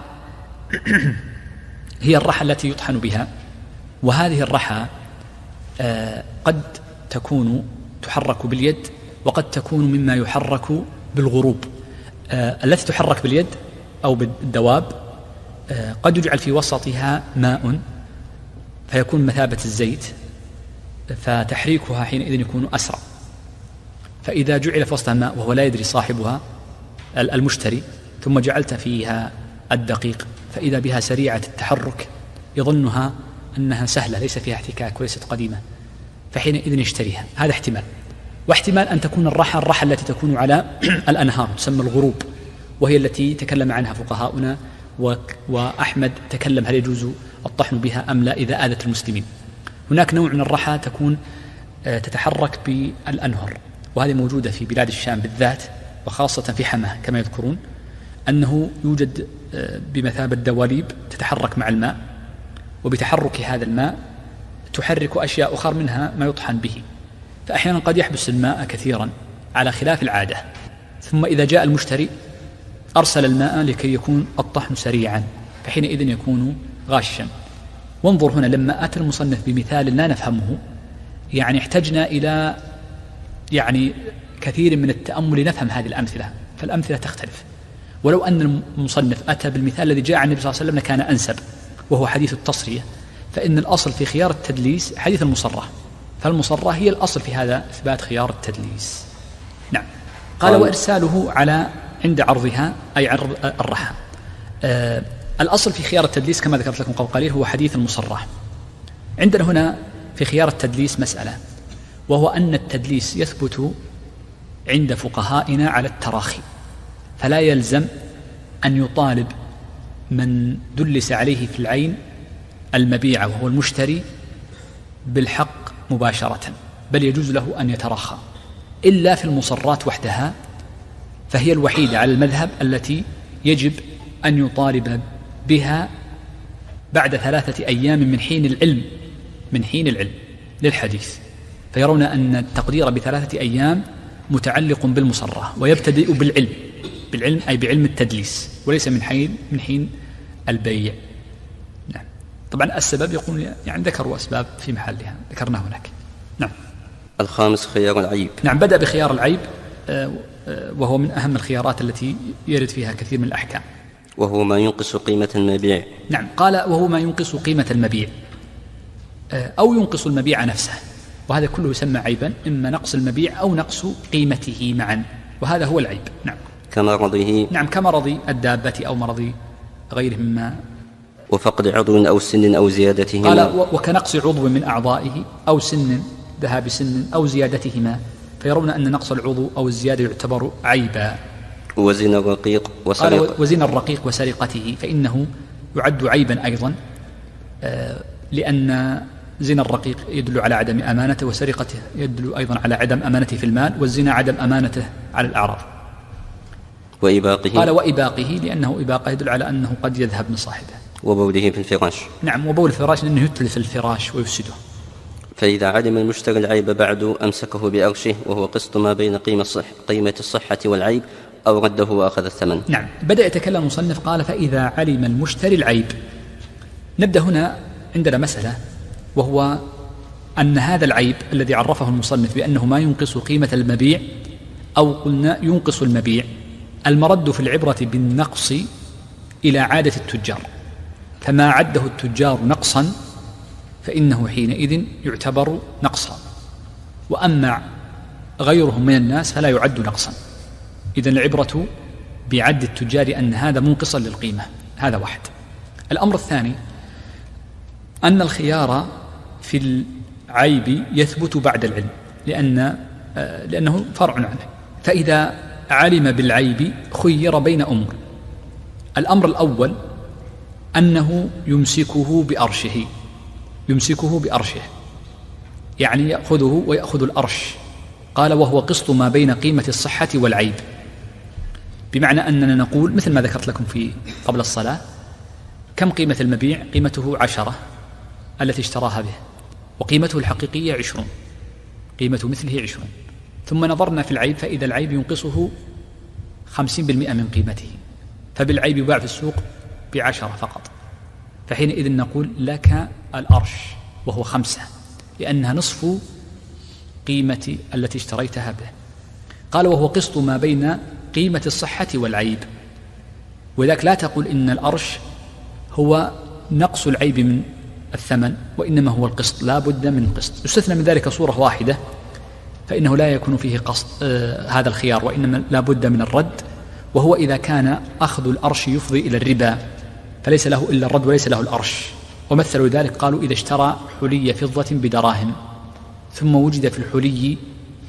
هي الرحى التي يطحن بها، وهذه الرحى قد تكون تحرك باليد، وقد تكون مما يحرك بالغروب. التي تحرك باليد أو بالدواب قد يجعل في وسطها ماء فيكون مثابة الزيت، فتحريكها حينئذ يكون أسرع. فإذا جعل في وسطها ماء وهو لا يدري صاحبها المشتري، ثم جعلت فيها الدقيق، فإذا بها سريعة التحرك يظنها أنها سهلة ليس فيها احتكاك وليست قديمة، فحينئذ يشتريها. هذا احتمال. واحتمال أن تكون الرحى التي تكون على الأنهار تسمى الغروب، وهي التي تكلم عنها فقهاؤنا، وأحمد تكلم هل يجوز الطحن بها أم لا إذا آذت المسلمين. هناك نوع من الرحى تكون تتحرك بالأنهر، وهذه موجودة في بلاد الشام بالذات، وخاصة في حماه كما يذكرون، أنه يوجد بمثابة دواليب تتحرك مع الماء، وبتحرك هذا الماء تحرك أشياء أخرى منها ما يطحن به، فأحيانا قد يحبس الماء كثيرا على خلاف العادة، ثم إذا جاء المشتري أرسل الماء لكي يكون الطحن سريعا، فحينئذ يكون غاشا. وانظر هنا لما أتى المصنف بمثال لا نفهمه، يعني احتجنا إلى كثير من التأمل نفهم هذه الأمثلة، فالأمثلة تختلف. ولو أن المصنف أتى بالمثال الذي جاء عن النبي صلى الله عليه وسلم كان أنسب، وهو حديث التصرية، فإن الأصل في خيار التدليس حديث المصرة، فالمصرة هي الأصل في هذا إثبات خيار التدليس. نعم. قال وإرساله عند عرضها أي عرض الرحى. الأصل في خيار التدليس كما ذكرت لكم قبل قليل هو حديث المصرة. عندنا هنا في خيار التدليس مسألة، وهو أن التدليس يثبت عند فقهائنا على التراخي، فلا يلزم أن يطالب من دلس عليه في العين المبيع وهو المشتري بالحق مباشرة، بل يجوز له أن يتراخى، إلا في المصرات وحدها، فهي الوحيدة على المذهب التي يجب أن يطالب بها بعد 3 أيام من حين العلم للحديث، فيرون أن التقدير ب3 أيام متعلق بالمصرة، ويبتدئ بالعلم أي بعلم التدليس، وليس من حين البيع. نعم. طبعا السبب يقول ذكروا أسباب في محلها ذكرناه هناك. نعم. الخامس خيار العيب. نعم، بدأ بخيار العيب، وهو من أهم الخيارات التي يرد فيها كثير من الأحكام، وهو ما ينقص قيمة المبيع. نعم. قال وهو ما ينقص قيمة المبيع أو ينقص المبيع نفسه، وهذا كله يسمى عيبا، إما نقص المبيع أو نقص قيمته معا، وهذا هو العيب. نعم. كمرضه. نعم، كمرض الدابة أو مرض غيره مما، وفقد عضو أو سن أو زيادتهما. قال وكنقص عضو من أعضائه أو ذهاب سن أو زيادتهما، فيرون أن نقص العضو أو الزيادة يعتبر عيبا. وزن الرقيق وسرقته. وزن الرقيق وسرقته فإنه يعد عيبا أيضا، لأن زنا الرقيق يدل على عدم أمانته، وسرقته يدل أيضا على عدم أمانته في المال، والزنا عدم أمانته على الأعراض. وإباقه. قال وإباقه لأنه إباقه يدل على أنه قد يذهب من صاحبه. وبوله في الفراش. نعم، وبول الفراش لأنه يتلف الفراش ويفسده. فإذا علم المشتري العيب بعد أمسكه بأرشه، وهو قسط ما بين قيمة الصحة والعيب، أو رده وأخذ الثمن. نعم. بدأ يتكلم المصنف قال فإذا علم المشتري العيب. نبدأ هنا عندنا مسألة، وهو أن هذا العيب الذي عرفه المصنف بأنه ما ينقص قيمة المبيع أو قلنا ينقص المبيع، المرد في العبرة بالنقص إلى عادة التجار، فما عده التجار نقصا فإنه حينئذ يعتبر نقصا، وأما غيرهم من الناس فلا يعد نقصا. إذن العبرة بعد التجار أن هذا منقصا للقيمة. هذا واحد. الأمر الثاني أن الخيار في العيب يثبت بعد العلم، لأنه فرع عنه. فإذا علم بالعيب خير بين أمور. الأمر الأول أنه يمسكه بأرشه، يعني يأخذه ويأخذ الأرش. قال وهو قسط ما بين قيمة الصحة والعيب، بمعنى أننا نقول مثل ما ذكرت لكم في قبل الصلاة، كم قيمة المبيع؟ قيمته 10 التي اشتراها به، وقيمته الحقيقية 20، قيمة مثله 20. ثم نظرنا في العيب فإذا العيب ينقصه 50% من قيمته، فبالعيب يباع في السوق ب10 فقط، فحينئذ نقول لك الأرش وهو 5، لأنها نصف قيمة التي اشتريتها به. قال وهو قسط ما بين قيمة الصحة والعيب، وذلك لا تقول إن الأرش هو نقص العيب من الثمن، وإنما هو القسط، لا بد من قسط. يستثنى من ذلك صورة واحدة، فإنه لا يكون فيه قسط هذا الخيار، وإنما لا بد من الرد، وهو إذا كان أخذ الأرش يفضي إلى الربا، فليس له إلا الرد وليس له الأرش. ومثلوا ذلك قالوا إذا اشترى حلي فضة بدراهم، ثم وجد في الحلي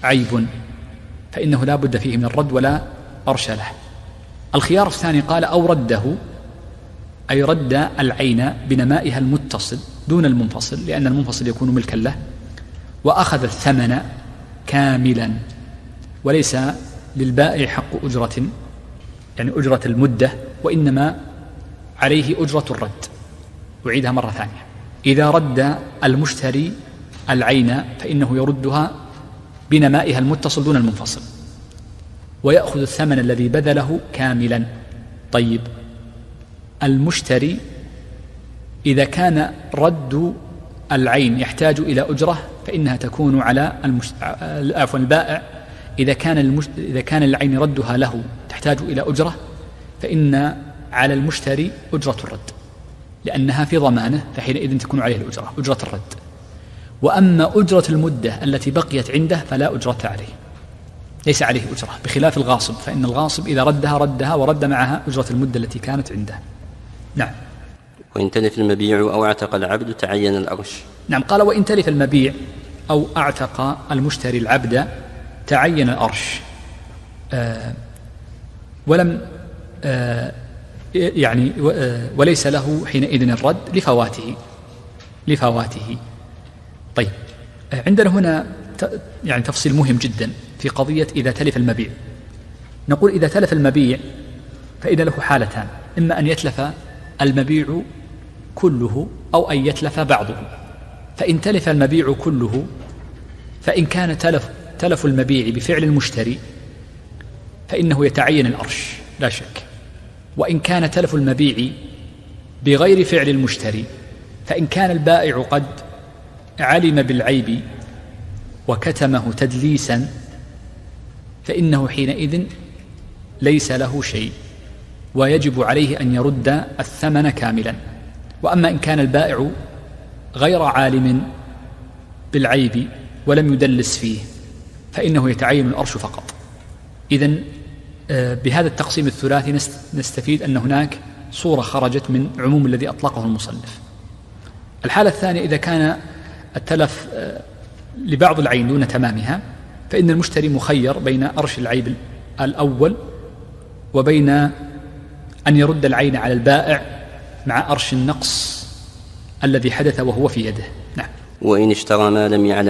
عيب فإنه لا بد فيه من الرد ولا أرش له. الخيار الثاني قال أو رده، أي رد العين بنمائها المتصل دون المنفصل، لأن المنفصل يكون ملكا له، وأخذ الثمن كاملا، وليس للبائع حق أجرة يعني أجرة المدة، وإنما عليه أجرة الرد. أعيدها مرة ثانية: إذا رد المشتري العين فإنه يردها بنمائها المتصل دون المنفصل، ويأخذ الثمن الذي بذله كاملا. طيب، المشتري إذا كان رد العين يحتاج إلى أجرة فإنها تكون على البائع إذا كان العين ردها له تحتاج إلى أجرة فإن على المشتري أجرة الرد، لأنها في ضمانه، فحينئذ تكون عليه الأجرة، أجرة الرد. وأما أجرة المدة التي بقيت عنده فلا أجرة عليه، ليس عليه أجرة، بخلاف الغاصب، فإن الغاصب إذا ردها ورد معها أجرة المدة التي كانت عنده. نعم. وإن تلف المبيع أو اعتق العبد تعين الأرش. نعم، قال وإن تلف المبيع أو اعتق المشتري العبد تعين الأرش، ولم يعني وليس له حينئذ الرد لفواته. طيب، عندنا هنا يعني تفصيل مهم جدا في قضية إذا تلف المبيع. نقول إذا تلف المبيع فإن له حالتان: إما أن يتلف المبيع كله أو أن يتلف بعضه. فإن تلف المبيع كله فإن كان تلف المبيع بفعل المشتري فإنه يتعين الأرش لا شك. وإن كان تلف المبيع بغير فعل المشتري فإن كان البائع قد علم بالعيب وكتمه تدليسا فإنه حينئذ ليس له شيء، ويجب عليه أن يرد الثمن كاملا. وأما إن كان البائع غير عالم بالعيب ولم يدلس فيه فإنه يتعين الأرش فقط. إذن بهذا التقسيم الثلاثي نستفيد أن هناك صورة خرجت من عموم الذي أطلقه المصنف. الحالة الثانية: إذا كان التلف لبعض العين دون تمامها فإن المشتري مخير بين أرش العيب الأول وبين أن يرد العين على البائع مع أرش النقص الذي حدث وهو في يده. نعم. وإن اشترى ما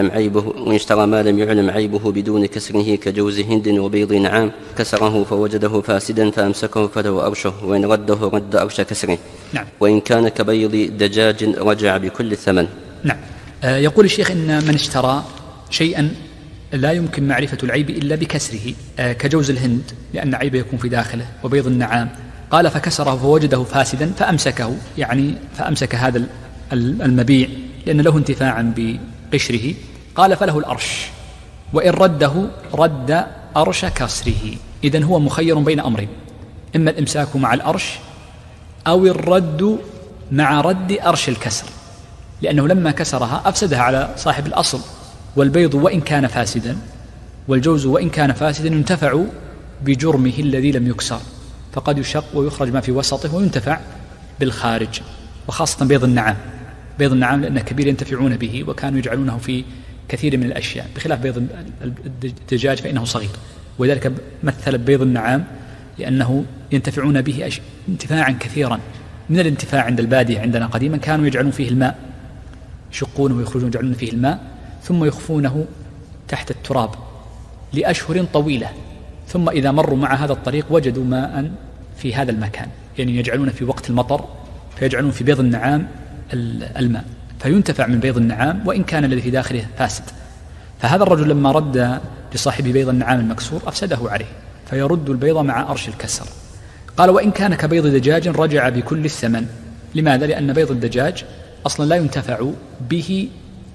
لم يعلم عيبه بدون كسره كجوز هند وبيض نعام كسره فوجده فاسدا فأمسكه فله أرشه، وإن رده رد أرش كسره. نعم. وإن كان كبيض دجاج رجع بكل الثمن. نعم. يقول الشيخ إن من اشترى شيئا لا يمكن معرفة العيب إلا بكسره كجوز الهند لأن عيبه يكون في داخله، وبيض النعام قال فكسره فوجده فاسدا فأمسكه، يعني فأمسك هذا المبيع لأن له انتفاعا بقشره، قال فله الأرش. وإن رده رد أرش كسره. إذن هو مخير بين أمرين: إما الإمساك مع الأرش أو الرد مع رد أرش الكسر، لأنه لما كسرها أفسدها على صاحب الأصل. والبيض وإن كان فاسدا والجوز وإن كان فاسدا ينتفع بجرمه الذي لم يكسر، فقد يشق ويخرج ما في وسطه وينتفع بالخارج. وخاصة بيض النعام لأنه كبير ينتفعون به وكانوا يجعلونه في كثير من الأشياء، بخلاف بيض الدجاج فإنه صغير، ولذلك مثل بيض النعام لأنه ينتفعون به انتفاعا كثيرا. من الانتفاع عند البادية عندنا قديما كانوا يجعلون فيه الماء، يشقونه ويخرجون يجعلون فيه الماء ثم يخفونه تحت التراب لأشهر طويلة، ثم إذا مروا مع هذا الطريق وجدوا ماء في هذا المكان، يعني يجعلون في وقت المطر فيجعلون في بيض النعام الماء، فينتفع من بيض النعام وإن كان الذي في داخله فاسد. فهذا الرجل لما رد لصاحب بيض النعام المكسور أفسده عليه، فيرد البيض مع أرش الكسر. قال وإن كان كبيض دجاج رجع بكل الثمن. لماذا؟ لأن بيض الدجاج أصلا لا ينتفع به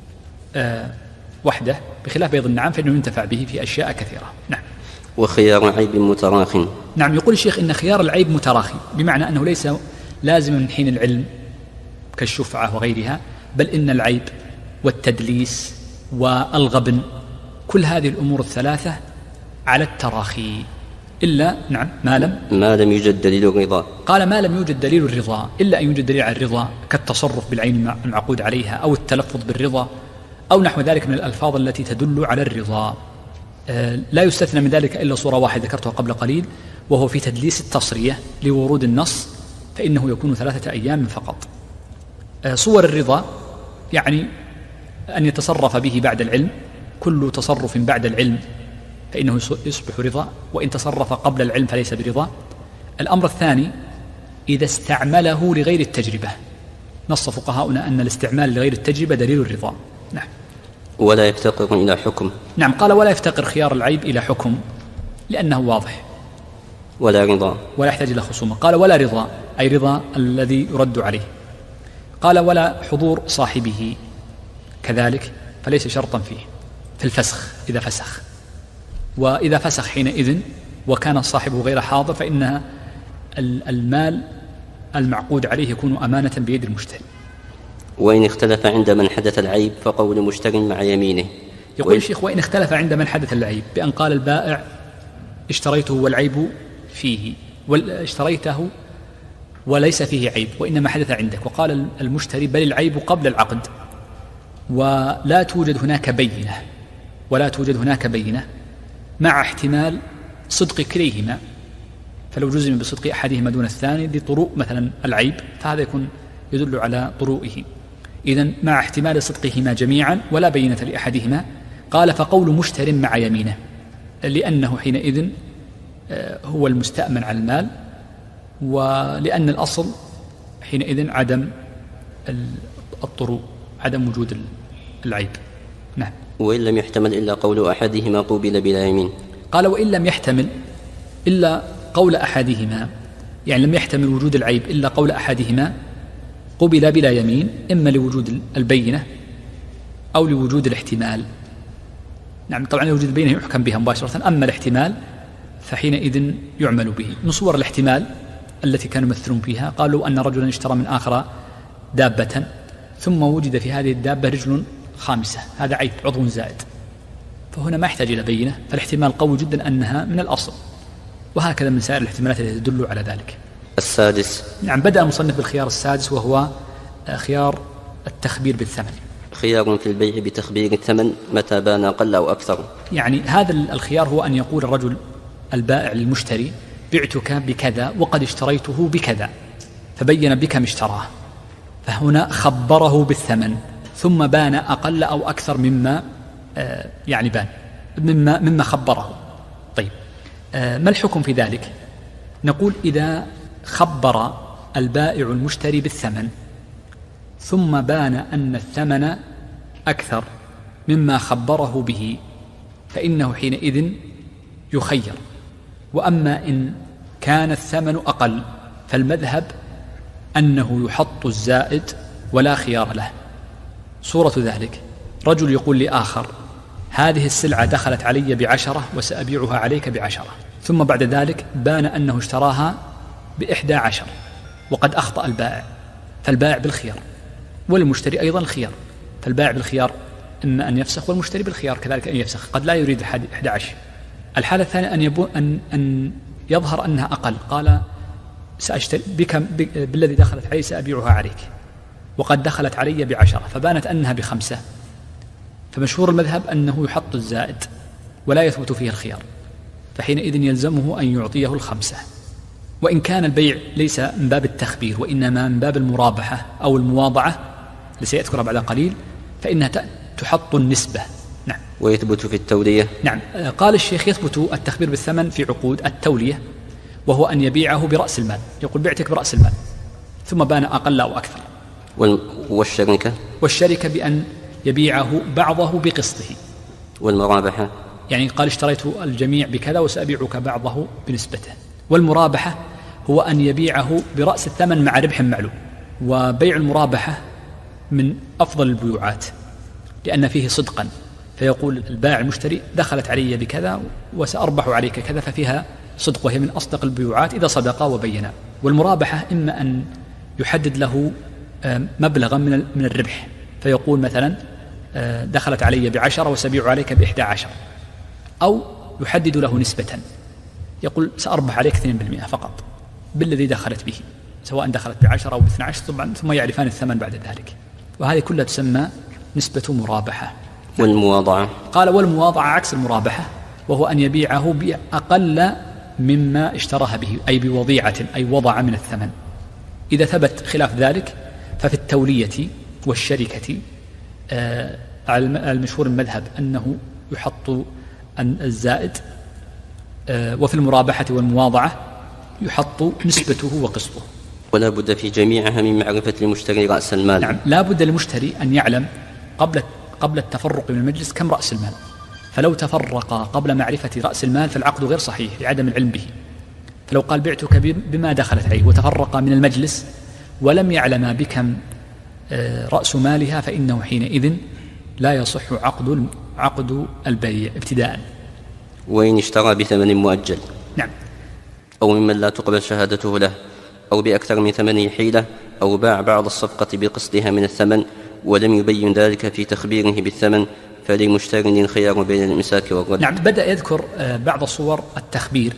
وحده، بخلاف بيض النعام فإنه ينتفع به في أشياء كثيرة. نعم. وخيار عيب متراخٍ. نعم، يقول الشيخ إن خيار العيب متراخي، بمعنى أنه ليس لازم من حين العلم كالشفعة وغيرها، بل إن العيب والتدليس والغبن كل هذه الأمور الثلاثة على التراخي، إلا نعم ما لم يوجد دليل الرضا. قال ما لم يوجد دليل الرضا، إلا أن يوجد دليل على الرضا كالتصرف بالعين المعقود عليها أو التلفظ بالرضا أو نحو ذلك من الألفاظ التي تدل على الرضا. لا يستثنى من ذلك إلا صورة واحدة ذكرتها قبل قليل، وهو في تدليس التصرية لورود النص، فإنه يكون 3 أيام فقط. صور الرضا يعني أن يتصرف به بعد العلم، كل تصرف بعد العلم فإنه يصبح رضا، وإن تصرف قبل العلم فليس برضا. الأمر الثاني إذا استعمله لغير التجربة، نص فقهاؤنا أن الاستعمال لغير التجربة دليل الرضا. نعم. ولا يفتقر إلى حكم. نعم، قال ولا يفتقر خيار العيب إلى حكم لأنه واضح. ولا رضا، ولا يحتاج إلى خصومة. قال ولا رضا أي رضا الذي يرد عليه. قال ولا حضور صاحبه كذلك، فليس شرطا فيه في الفسخ إذا فسخ، وإذا فسخ حينئذ وكان صاحبه غير حاضر فإنها المال المعقود عليه يكون أمانة بيد المشتري. وإن اختلف عند من حدث العيب فقول مشتر مع يمينه. يقول الشيخ وإن اختلف عند من حدث العيب، بأن قال البائع اشتريته والعيب فيه، اشتريته وليس فيه عيب وإنما حدث عندك، وقال المشتري بل العيب قبل العقد، ولا توجد هناك بينة مع احتمال صدق كليهما، فلو جزم بصدق أحدهما دون الثاني لطروء مثلا العيب فهذا يكون يدل على طروئه. إذن مع احتمال صدقهما جميعا ولا بينة لأحدهما، قال فقول مشتر مع يمينه، لأنه حينئذ هو المستأمن على المال، ولأن الأصل حينئذ عدم الطروء، عدم وجود العيب. نعم. وإن لم يحتمل إلا قول أحدهما قوبل بلا يمين. قال وإن لم يحتمل إلا قول أحدهما، يعني لم يحتمل وجود العيب إلا قول أحدهما قبل بلا يمين، إما لوجود البينة أو لوجود الاحتمال. نعم، طبعا لوجود البينة يحكم بها مباشرة، أما الاحتمال فحينئذ يعمل به. من صور الاحتمال التي كانوا يمثلون فيها قالوا أن رجلا اشترى من آخر دابة ثم وجد في هذه الدابة رجل خامسة، هذا عيب، عضو زائد، فهنا ما يحتاج إلى بينة، فالاحتمال قوي جدا أنها من الأصل، وهكذا من سائر الاحتمالات التي تدل على ذلك. السادس. نعم، بدأ المصنف بالخيار السادس وهو خيار التخبير بالثمن. خيار في البيع بتخبير الثمن متى بان أقل أو أكثر. يعني هذا الخيار هو أن يقول الرجل البائع للمشتري بعتك بكذا وقد اشتريته بكذا، فبين بكم اشتراه، فهنا خبره بالثمن ثم بان أقل أو أكثر مما يعني بان مما خبره. طيب، ما الحكم في ذلك؟ نقول إذا خبر البائع المشتري بالثمن ثم بان أن الثمن أكثر مما خبره به فإنه حينئذ يخير، وأما إن كان الثمن أقل فالمذهب أنه يحط الزائد ولا خيار له. صورة ذلك رجل يقول لآخر هذه السلعة دخلت علي ب10 وسأبيعها عليك ب10، ثم بعد ذلك بان أنه اشتراها ب11 وقد أخطأ البائع، فالبائع بالخيار والمشتري أيضا الخيار، فالبائع بالخيار إما أن يفسخ والمشتري بالخيار كذلك أن يفسخ، قد لا يريد 11. الحالة الثانية أن يظهر أنها أقل، قال سأشتري بك بالذي دخلت علي سأبيعها عليك وقد دخلت علي ب10 فبانت أنها ب5، فمشهور المذهب أنه يحط الزائد ولا يثبت فيه الخيار، فحينئذ يلزمه أن يعطيه 5. وإن كان البيع ليس من باب التخبير وإنما من باب المرابحة أو المواضعة التي سيذكرها بعد قليل فإنها تحط النسبة. نعم. ويثبت في التولية. نعم، قال الشيخ يثبت التخبير بالثمن في عقود التولية، وهو أن يبيعه برأس المال، يقول بعتك برأس المال ثم بان أقل أو أكثر. والشركة بأن يبيعه بعضه بقسطه. والمرابحة يعني قال اشتريت الجميع بكذا وسأبيعك بعضه بنسبته. والمرابحة هو أن يبيعه برأس الثمن مع ربح معلوم، وبيع المرابحة من أفضل البيوعات لأن فيه صدقا، فيقول البائع المشتري دخلت علي بكذا وسأربح عليك كذا، ففيها صدق وهي من أصدق البيوعات إذا صدقا وبينا. والمرابحة إما أن يحدد له مبلغا من الربح، فيقول مثلا دخلت علي ب10 وسأبيع عليك ب11، أو يحدد له نسبة، يقول سأربح عليك 2% فقط بالذي دخلت به، سواء دخلت ب10 أو ب12 طبعا، ثم يعرفان الثمن بعد ذلك، وهذه كلها تسمى نسبة مرابحة. والمواضعة. قال والمواضعة عكس المرابحة، وهو أن يبيعه بأقل مما اشتراها به، أي بوضيعة، أي وضع من الثمن. إذا ثبت خلاف ذلك ففي التولية والشركة المشهور المذهب أنه يحط الزائد، وفي المرابحة والمواضعة يحط نسبته وقسطه. ولا بد في جميعها من معرفة المشتري رأس المال. نعم، لا بد للمشتري أن يعلم قبل التفرق من المجلس كم رأس المال، فلو تفرق قبل معرفة رأس المال فالعقد غير صحيح لعدم العلم به. فلو قال بعتك بما دخلت عليه وتفرق من المجلس ولم يعلم بكم رأس مالها فإنه حينئذ لا يصح عقد البيع ابتداء. وإن اشترى بثمن مؤجل، نعم، أو ممن لا تقبل شهادته له، أو بأكثر من ثمنه حيلة، أو باع بعض الصفقة بقسطها من الثمن ولم يبين ذلك في تخبيره بالثمن، فللمشتري الخيار بين الإمساك والرد. نعم، بدأ يذكر بعض صور التخبير،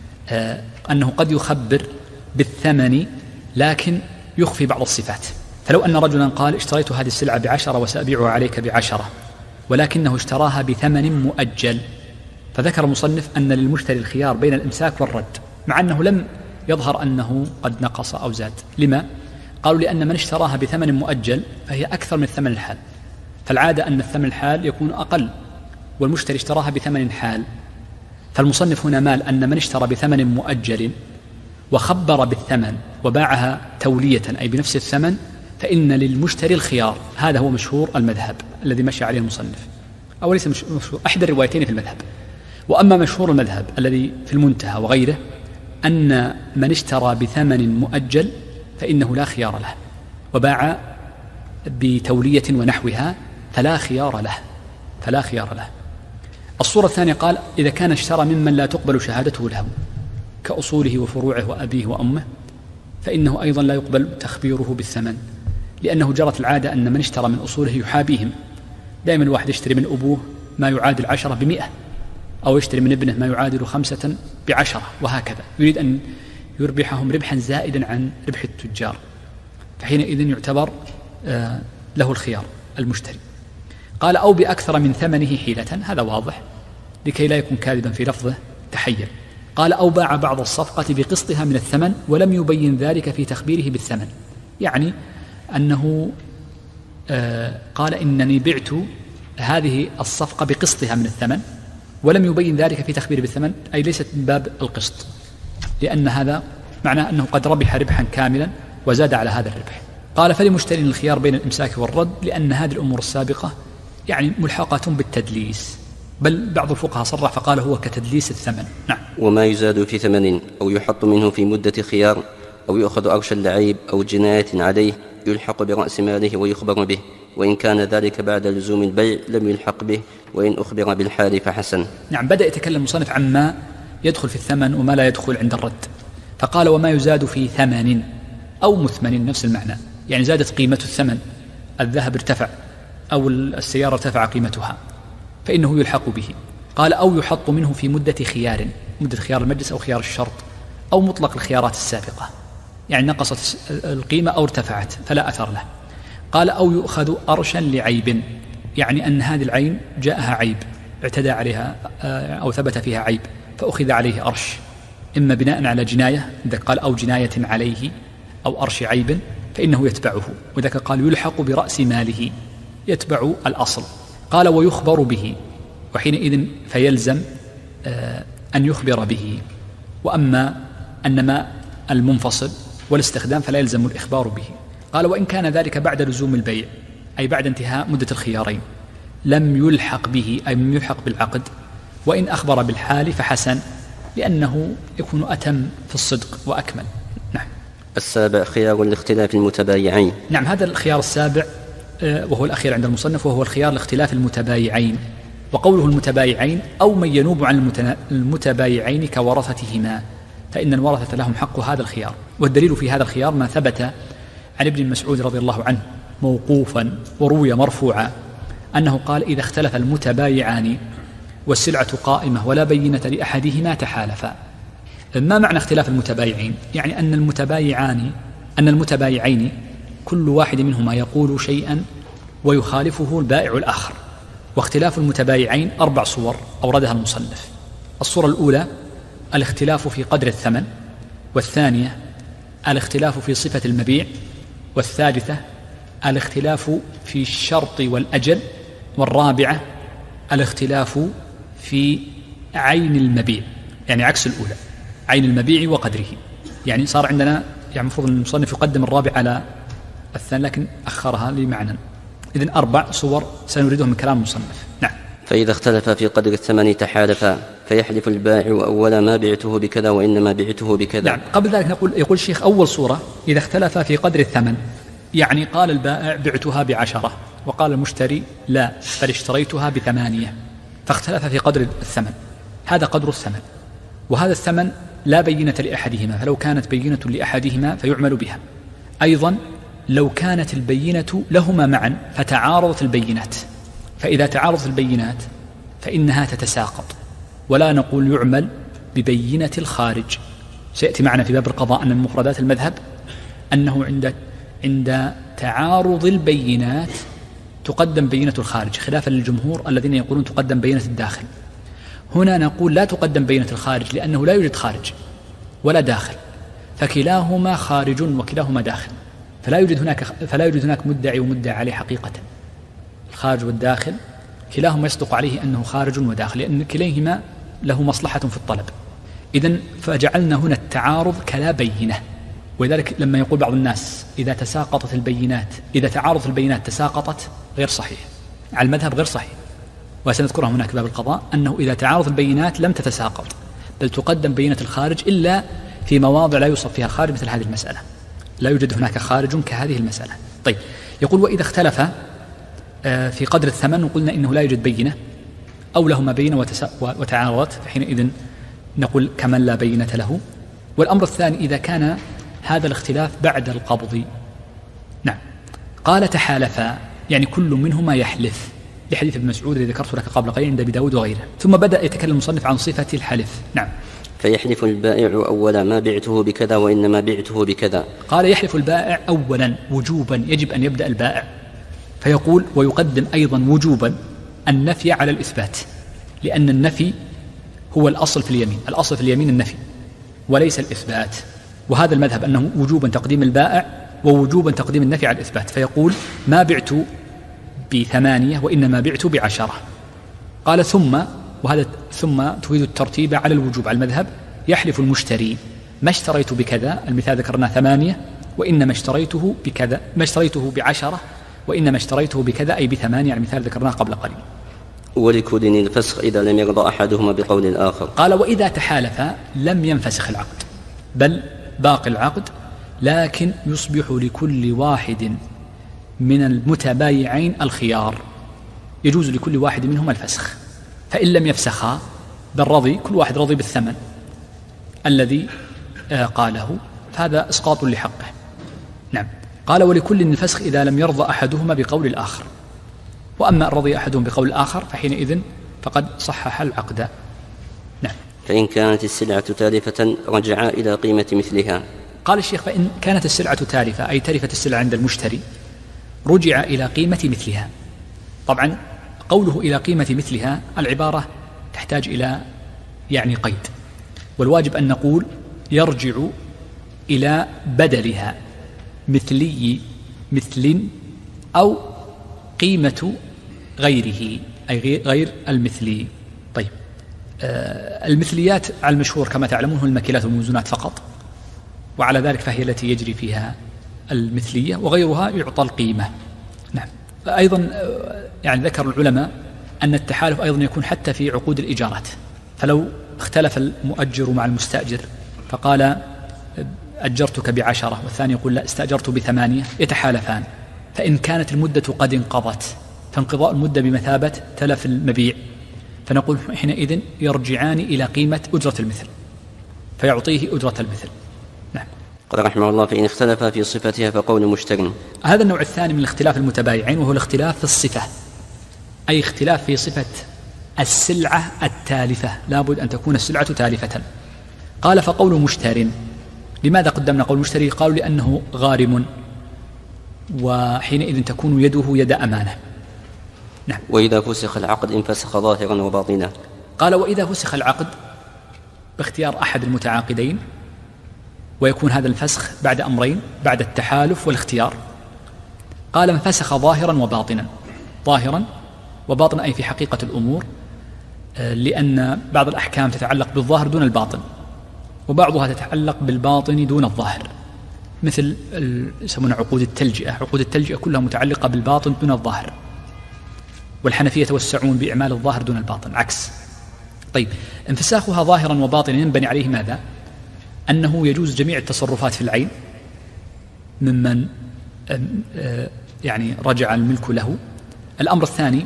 أنه قد يخبر بالثمن لكن يخفي بعض الصفات. فلو أن رجلا قال اشتريت هذه السلعة ب10 وسأبيعها عليك ب10، ولكنه اشتراها بثمن مؤجل، فذكر المصنف أن للمشتري الخيار بين الإمساك والرد، مع أنه لم يظهر أنه قد نقص أو زاد. لما؟ قالوا لأن من اشتراها بثمن مؤجل فهي أكثر من الثمن الحال، فالعادة أن الثمن الحال يكون أقل، والمشتري اشتراها بثمن حال. فالمصنف هنا مال أن من اشترى بثمن مؤجل وخبر بالثمن وباعها تولية أي بنفس الثمن فإن للمشتري الخيار. هذا هو مشهور المذهب الذي مشى عليه المصنف، أو ليس مشهور، أحد الروايتين في المذهب. وأما مشهور المذهب الذي في المنتهى وغيره أن من اشترى بثمن مؤجل فإنه لا خيار له، وباع بتولية ونحوها فلا خيار له. الصورة الثانية قال إذا كان اشترى ممن لا تقبل شهادته له كأصوله وفروعه وأبيه وأمه فإنه أيضا لا يقبل تخبيره بالثمن، لأنه جرت العادة أن من اشترى من أصوله يحابيهم. دائما الواحد يشتري من أبوه ما يعادل 10 ب100، أو يشتري من ابنه ما يعادل 5 ب10، وهكذا، يريد أن يربحهم ربحا زائدا عن ربح التجار، فحينئذ يعتبر له الخيار المشتري. قال أو بأكثر من ثمنه حيلة، هذا واضح لكي لا يكون كاذبا في لفظه تحير. قال أو باع بعض الصفقة بقسطها من الثمن ولم يبين ذلك في تخبيره بالثمن، يعني أنه قال إنني بعت هذه الصفقة بقسطها من الثمن ولم يبين ذلك في تخبيره بالثمن، أي ليست من باب القسط، لأن هذا معناه أنه قد ربح ربحا كاملا وزاد على هذا الربح. قال فلمشتري الخيار بين الإمساك والرد، لأن هذه الأمور السابقة يعني ملحقة بالتدليس، بل بعض الفقهاء صرح فقال هو كتدليس الثمن. نعم. وما يزاد في ثمن أو يحط منه في مدة خيار أو يؤخذ أرشا لعيب أو جناية عليه يلحق برأس ماله ويخبر به، وإن كان ذلك بعد لزوم البيع لم يلحق به، وإن أخبر بالحال فحسن. نعم، بدأ يتكلم المصنف عن ما يدخل في الثمن وما لا يدخل عند الرد، فقال وما يزاد في ثمن أو مثمن، نفس المعنى، يعني زادت قيمة الثمن، الذهب ارتفع أو السيارة ارتفع قيمتها فإنه يلحق به. قال أو يحط منه في مدة خيار، مدة خيار المجلس أو خيار الشرط أو مطلق الخيارات السابقة، يعني نقصت القيمة أو ارتفعت فلا أثر له. قال أو يؤخذ أرشا لعيب، يعني أن هذه العين جاءها عيب اعتدى عليها أو ثبت فيها عيب فأخذ عليه أرش، إما بناء على جناية، إذا قال أو جناية عليه أو أرش عيب فإنه يتبعه، وذاك قال يلحق برأس ماله يتبع الأصل. قال ويخبر به، وحينئذ فيلزم أن يخبر به. وأما أنما المنفصل والاستخدام فلا يلزم الإخبار به. قال وإن كان ذلك بعد لزوم البيع، أي بعد انتهاء مدة الخيارين، لم يلحق به أي لم يلحق بالعقد، وإن أخبر بالحال فحسن، لأنه يكون أتم في الصدق وأكمل. نعم. السابع خيار لاختلاف المتبايعين. نعم، هذا الخيار السابع وهو الأخير عند المصنف، وهو الخيار لاختلاف المتبايعين. وقوله المتبايعين أو من ينوب عن المتبايعين كورثتهما، فإن الورثة لهم حق هذا الخيار. والدليل في هذا الخيار ما ثبت عن ابن مسعود رضي الله عنه موقوفا وروي مرفوعا أنه قال إذا اختلف المتبايعان والسلعة قائمة ولا بينة لأحدهما تحالفا. ما معنى اختلاف المتبايعين؟ يعني أن المتبايعين كل واحد منهما يقول شيئا ويخالفه البائع الآخر. واختلاف المتبايعين 4 صور أوردها المصنف. الصورة الأولى الاختلاف في قدر الثمن، والثانية الاختلاف في صفة المبيع، والثالثة الاختلاف في الشرط والأجل، والرابعة الاختلاف في عين المبيع، يعني عكس الأولى، عين المبيع وقدره. يعني صار عندنا يعني المفروض أن المصنف يقدم الرابع على الثاني لكن أخرها لمعنى. إذن 4 صور سنريدهم من كلام المصنف. نعم. فإذا اختلف في قدر الثمن تحالفا فيحلف البائع أولا ما بعته بكذا وإنما بعته بكذا. نعم. قبل ذلك يقول الشيخ أول صورة إذا اختلف في قدر الثمن، يعني قال البائع بعتها ب10 وقال المشتري لا بل اشتريتها ب8، فاختلف في قدر الثمن. هذا قدر الثمن، وهذا الثمن لا بينة لأحدهما، فلو كانت بينة لأحدهما فيعمل بها. أيضا لو كانت البينة لهما معا فتعارضت البينات، فإذا تعارضت البينات فإنها تتساقط، ولا نقول يعمل ببينة الخارج. سيأتي معنا في باب القضاء أن من مفردات المذهب أنه عند تعارض البينات تقدم بينة الخارج، خلافا للجمهور الذين يقولون تقدم بينة الداخل. هنا نقول لا تقدم بينة الخارج لأنه لا يوجد خارج ولا داخل، فكلاهما خارج وكلاهما داخل، فلا يوجد هناك مدعي ومدعى عليه حقيقة. الخارج والداخل كلاهما يصدق عليه أنه خارج وداخل، لأن كليهما له مصلحة في الطلب. إذن فجعلنا هنا التعارض كلا بينة. ولذلك لما يقول بعض الناس إذا تساقطت البينات، إذا تعارضت البينات تساقطت، غير صحيح، على المذهب غير صحيح، وسنذكرها هناك في باب القضاء أنه إذا تعارض البينات لم تتساقط، بل تقدم بينة الخارج إلا في مواضع لا يوصف فيها الخارج، مثل هذه المسألة لا يوجد هناك خارج كهذه المسألة. طيب، يقول وإذا اختلف في قدر الثمن وقلنا إنه لا يوجد بينة أو لهما بينة وتعارضت، فحينئذ نقول كمن لا بينة له. والأمر الثاني إذا كان هذا الاختلاف بعد القبض. نعم. قال تحالفا، يعني كل منهما يحلف، لحديث ابن مسعود الذي ذكرت لك قبل قليل عند أبي داود وغيره. ثم بدأ يتكلم المصنف عن صفة الحلف. نعم. فيحلف البائع أولا ما بعته بكذا وإنما بعته بكذا. قال يحلف البائع أولا وجوبا، يجب أن يبدأ البائع، فيقول ويقدم أيضا وجوبا النفي على الإثبات، لأن النفي هو الأصل في اليمين، الأصل في اليمين النفي وليس الإثبات. وهذا المذهب أنه وجوبا تقديم البائع ووجوبا تقديم النفي على الإثبات، فيقول ما بعت ب8 وإنما بعت ب10. قال ثم، وهذا ثم تفيد الترتيب على الوجوب على المذهب، يحلف المشتري ما اشتريت بكذا، المثال ذكرنا 8 وإنما اشتريته بكذا، ما اشتريته ب10 وإنما اشتريته بكذا أي ب8، يعني المثال ذكرناه قبل قليل. ولكل الفسخ إذا لم يرضى أحدهما بقول الآخر. قال وإذا تحالفا لم ينفسخ العقد، بل باقي العقد، لكن يصبح لكل واحد من المتبايعين الخيار، يجوز لكل واحد منهما الفسخ. فإن لم يفسخا بل رضي، كل واحد رضي بالثمن الذي قاله، فهذا إسقاط لحقه. نعم. قال ولكل الفسخ إذا لم يرضى أحدهما بقول الآخر، وأما رضي أحدهم بقول الآخر فحينئذ فقد صحح العقد. نعم. فإن كانت السلعة تالفة رجع إلى قيمة مثلها. قال الشيخ فإن كانت السلعة تالفة أي تلفت السلعة عند المشتري رجع إلى قيمة مثلها. طبعا قوله إلى قيمة مثلها العبارة تحتاج إلى يعني قيد، والواجب أن نقول يرجع إلى بدلها، مثلي مثل أو قيمة غيره أي غير المثلي. طيب، المثليات على المشهور كما تعلمون هو المكيلات والموزونات فقط، وعلى ذلك فهي التي يجري فيها المثلية، وغيرها يعطى القيمة. نعم. أيضا يعني ذكر العلماء أن التحالف أيضا يكون حتى في عقود الإجارات، فلو اختلف المؤجر مع المستأجر فقال أجرتك ب10 والثاني يقول لا استأجرت ب8 يتحالفان، فإن كانت المدة قد انقضت فانقضاء المدة بمثابة تلف المبيع، فنقول حينئذ يرجعان إلى قيمة أجرة المثل فيعطيه أجرة المثل. نعم. قال رحمه الله فإن اختلف في صفتها فقول مشتري. هذا النوع الثاني من الاختلاف المتبايعين، وهو الاختلاف في الصفة، أي اختلاف في صفة السلعة التالفة، لابد أن تكون السلعة تالفة. قال فقول مشتر، لماذا قدمنا قول مشتري؟ قالوا لأنه غارم، وحينئذ تكون يده يد أمانة. نعم. وإذا فسخ العقد انفسخ ظاهرا وباطنا. قال وإذا فسخ العقد باختيار أحد المتعاقدين، ويكون هذا الفسخ بعد أمرين، بعد التحالف والاختيار. قال انفسخ ظاهرا وباطنا. ظاهرا وباطنا أي في حقيقة الأمور، لأن بعض الأحكام تتعلق بالظاهر دون الباطن، وبعضها تتعلق بالباطن دون الظاهر، مثل يسمونها عقود التلجئة. عقود التلجئة كلها متعلقة بالباطن دون الظاهر، والحنفية يتوسعون بإعمال الظاهر دون الباطن، عكس. طيب، انفساخها ظاهرا وباطنا ينبني عليه ماذا؟ أنه يجوز جميع التصرفات في العين ممن يعني رجع الملك له. الأمر الثاني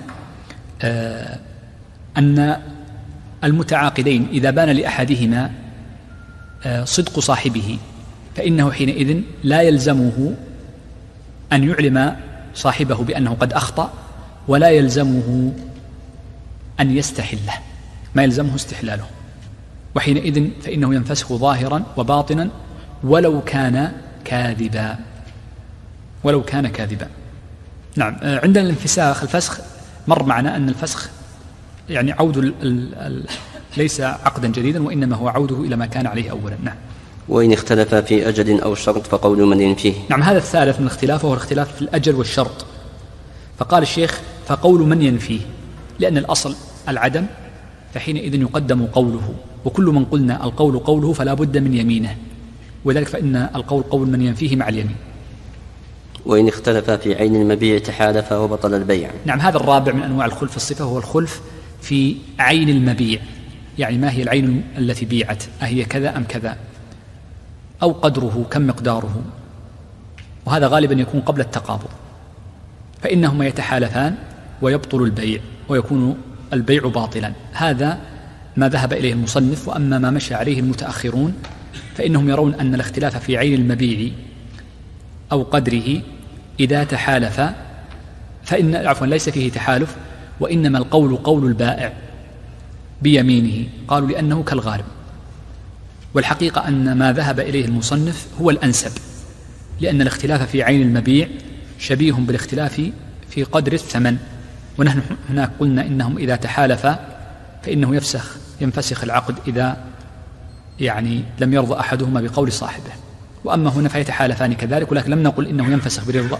أن المتعاقدين إذا بان لأحدهما صدق صاحبه فإنه حينئذ لا يلزمه أن يعلم صاحبه بأنه قد أخطأ، ولا يلزمه أن يستحله، ما يلزمه استحلاله، وحينئذ فإنه ينفسخ ظاهرا وباطنا ولو كان كاذبا. ولو كان كاذبا. نعم. عندنا الانفساخ، الفسخ مر معنا أن الفسخ يعني عود ليس عقدا جديدا، وإنما هو عوده إلى ما كان عليه أولا. نعم. وإن اختلف في أجل أو شرط فقول من ينفيه. نعم، هذا الثالث من الاختلاف، وهو الاختلاف في الأجل والشرط. فقال الشيخ فقول من ينفيه، لأن الأصل العدم، فحينئذ يقدم قوله، وكل من قلنا القول قوله فلا بد من يمينه، وذلك فإن القول قول من ينفيه مع اليمين. وإن اختلف في عين المبيع تحالف وبطل البيع. نعم، هذا الرابع من أنواع الخلف في الصفة، هو الخلف في عين المبيع، يعني ما هي العين التي بيعت، أهي كذا أم كذا، أو قدره كم مقداره، وهذا غالبا يكون قبل التقابض، فإنهما يتحالفان ويبطل البيع ويكون البيع باطلا. هذا ما ذهب إليه المصنف. وأما ما مشى عليه المتأخرون فإنهم يرون أن الاختلاف في عين المبيع أو قدره إذا تحالف فإن عفوا ليس فيه تحالف، وإنما القول قول البائع بيمينه، قالوا لأنه كالغارب. والحقيقة أن ما ذهب إليه المصنف هو الأنسب، لأن الاختلاف في عين المبيع شبيه بالاختلاف في قدر الثمن، ونحن هناك قلنا إنهم إذا تحالفا فإنه ينفسخ العقد إذا يعني لم يرضى أحدهما بقول صاحبه، وأما هنا فيتحالفان كذلك، ولكن لم نقل إنه ينفسخ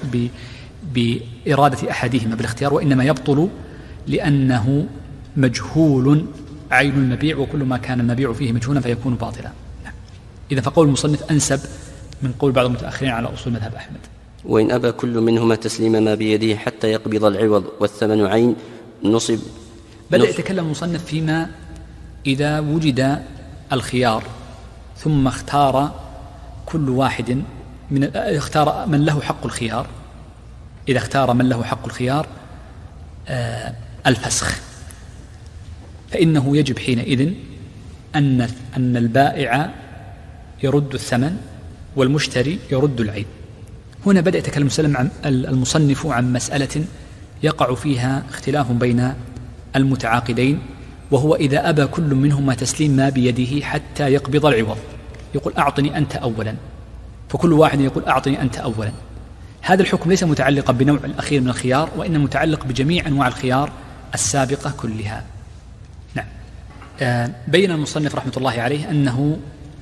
بإرادة أحدهما بالاختيار، وإنما يبطل لأنه مجهول عين المبيع، وكل ما كان المبيع فيه مجهولا فيكون باطلا. إذا فقول المصنف أنسب من قول بعض المتأخرين على أصول مذهب أحمد. وإن أبى كل منهما تسليم ما بيده حتى يقبض العوض والثمن عين نصب. بدأ يتكلم المصنف فيما إذا وجد الخيار ثم اختار كل واحد اختار من له حق الخيار. إذا اختار من له حق الخيار الفسخ، فإنه يجب حينئذ أن البائع يرد الثمن والمشتري يرد العين. هنا بدأ يتكلم المصنف عن مسألة يقع فيها اختلاف بين المتعاقدين، وهو إذا أبى كل منهما تسليم ما بيده حتى يقبض العوض، يقول أعطني أنت أولا، فكل واحد يقول أعطني أنت أولا. هذا الحكم ليس متعلقا بنوع الأخير من الخيار، وإنما متعلق بجميع أنواع الخيار السابقة كلها. نعم. بين المصنف رحمة الله عليه أنه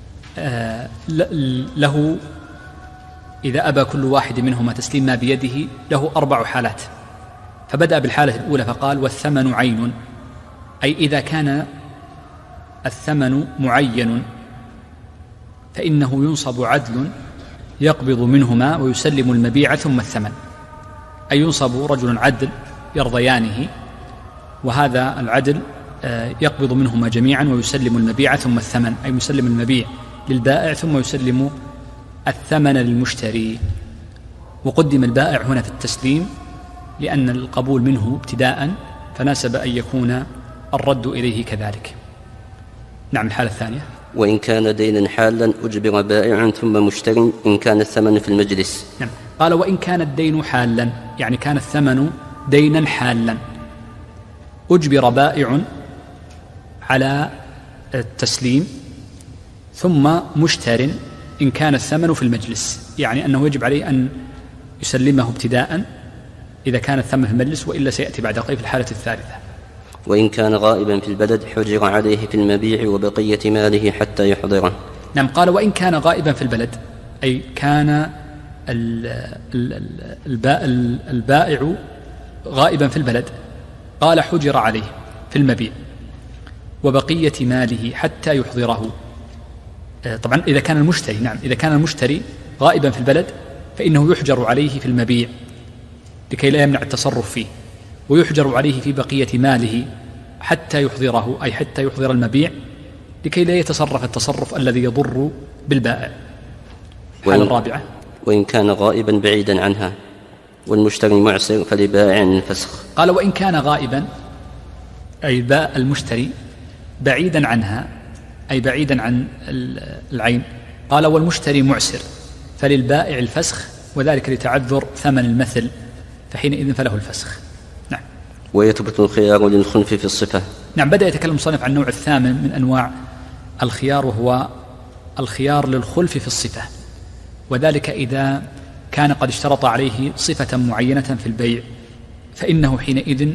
له إذا أبى كل واحد منهما تسليم ما بيده له 4 حالات. فبدأ بالحالة الأولى فقال والثمن عين، أي إذا كان الثمن معين فإنه ينصب عدل يقبض منهما ويسلم المبيع ثم الثمن، أي ينصب رجل عدل يرضيانه، وهذا العدل يقبض منهما جميعا ويسلم المبيع ثم الثمن، أي يسلم المبيع للبائع ثم يسلم الثمن للمشتري. وقدم البائع هنا في التسليم لأن القبول منه ابتداء، فناسب أن يكون الرد إليه كذلك. نعم. الحالة الثانية وإن كان دينا حالا أجبر بائع ثم مشتري إن كان الثمن في المجلس. نعم. قال وإن كان الدين حالا، يعني كان الثمن دينا حالا، أجبر بائع على التسليم ثم مشتر إن كان الثمن في المجلس، يعني أنه يجب عليه أن يسلمه ابتداء إذا كان الثمن في المجلس، وإلا سيأتي بعد قليل في الحالة الثالثة. وإن كان غائبا في البلد حجر عليه في المبيع وبقية ماله حتى يحضره. نعم، قال وإن كان غائبا في البلد، أي كان البائع غائبا في البلد، قال حجر عليه في المبيع وبقية ماله حتى يحضره. طبعا إذا كان المشتري، نعم، إذا كان المشتري غائبا في البلد فإنه يحجر عليه في المبيع لكي لا يمنع التصرف فيه، ويحجر عليه في بقية ماله حتى يحضره، أي حتى يحضر المبيع لكي لا يتصرف التصرف الذي يضر بالبائع. الحالة الرابعة: وإن كان غائبا بعيدا عنها والمشتري معسر فلبائع الفسخ. قال وإن كان غائبا، أي المشتري بعيدا عنها، أي بعيدا عن العين، قال والمشتري معسر فللبائع الفسخ، وذلك لتعذر ثمن المثل، فحينئذ فله الفسخ. نعم. ويثبت الخيار للخلف في الصفة. نعم، بدأ يتكلم المصنف عن النوع الثامن من أنواع الخيار، وهو الخيار للخلف في الصفة، وذلك إذا كان قد اشترط عليه صفة معينة في البيع، فإنه حينئذ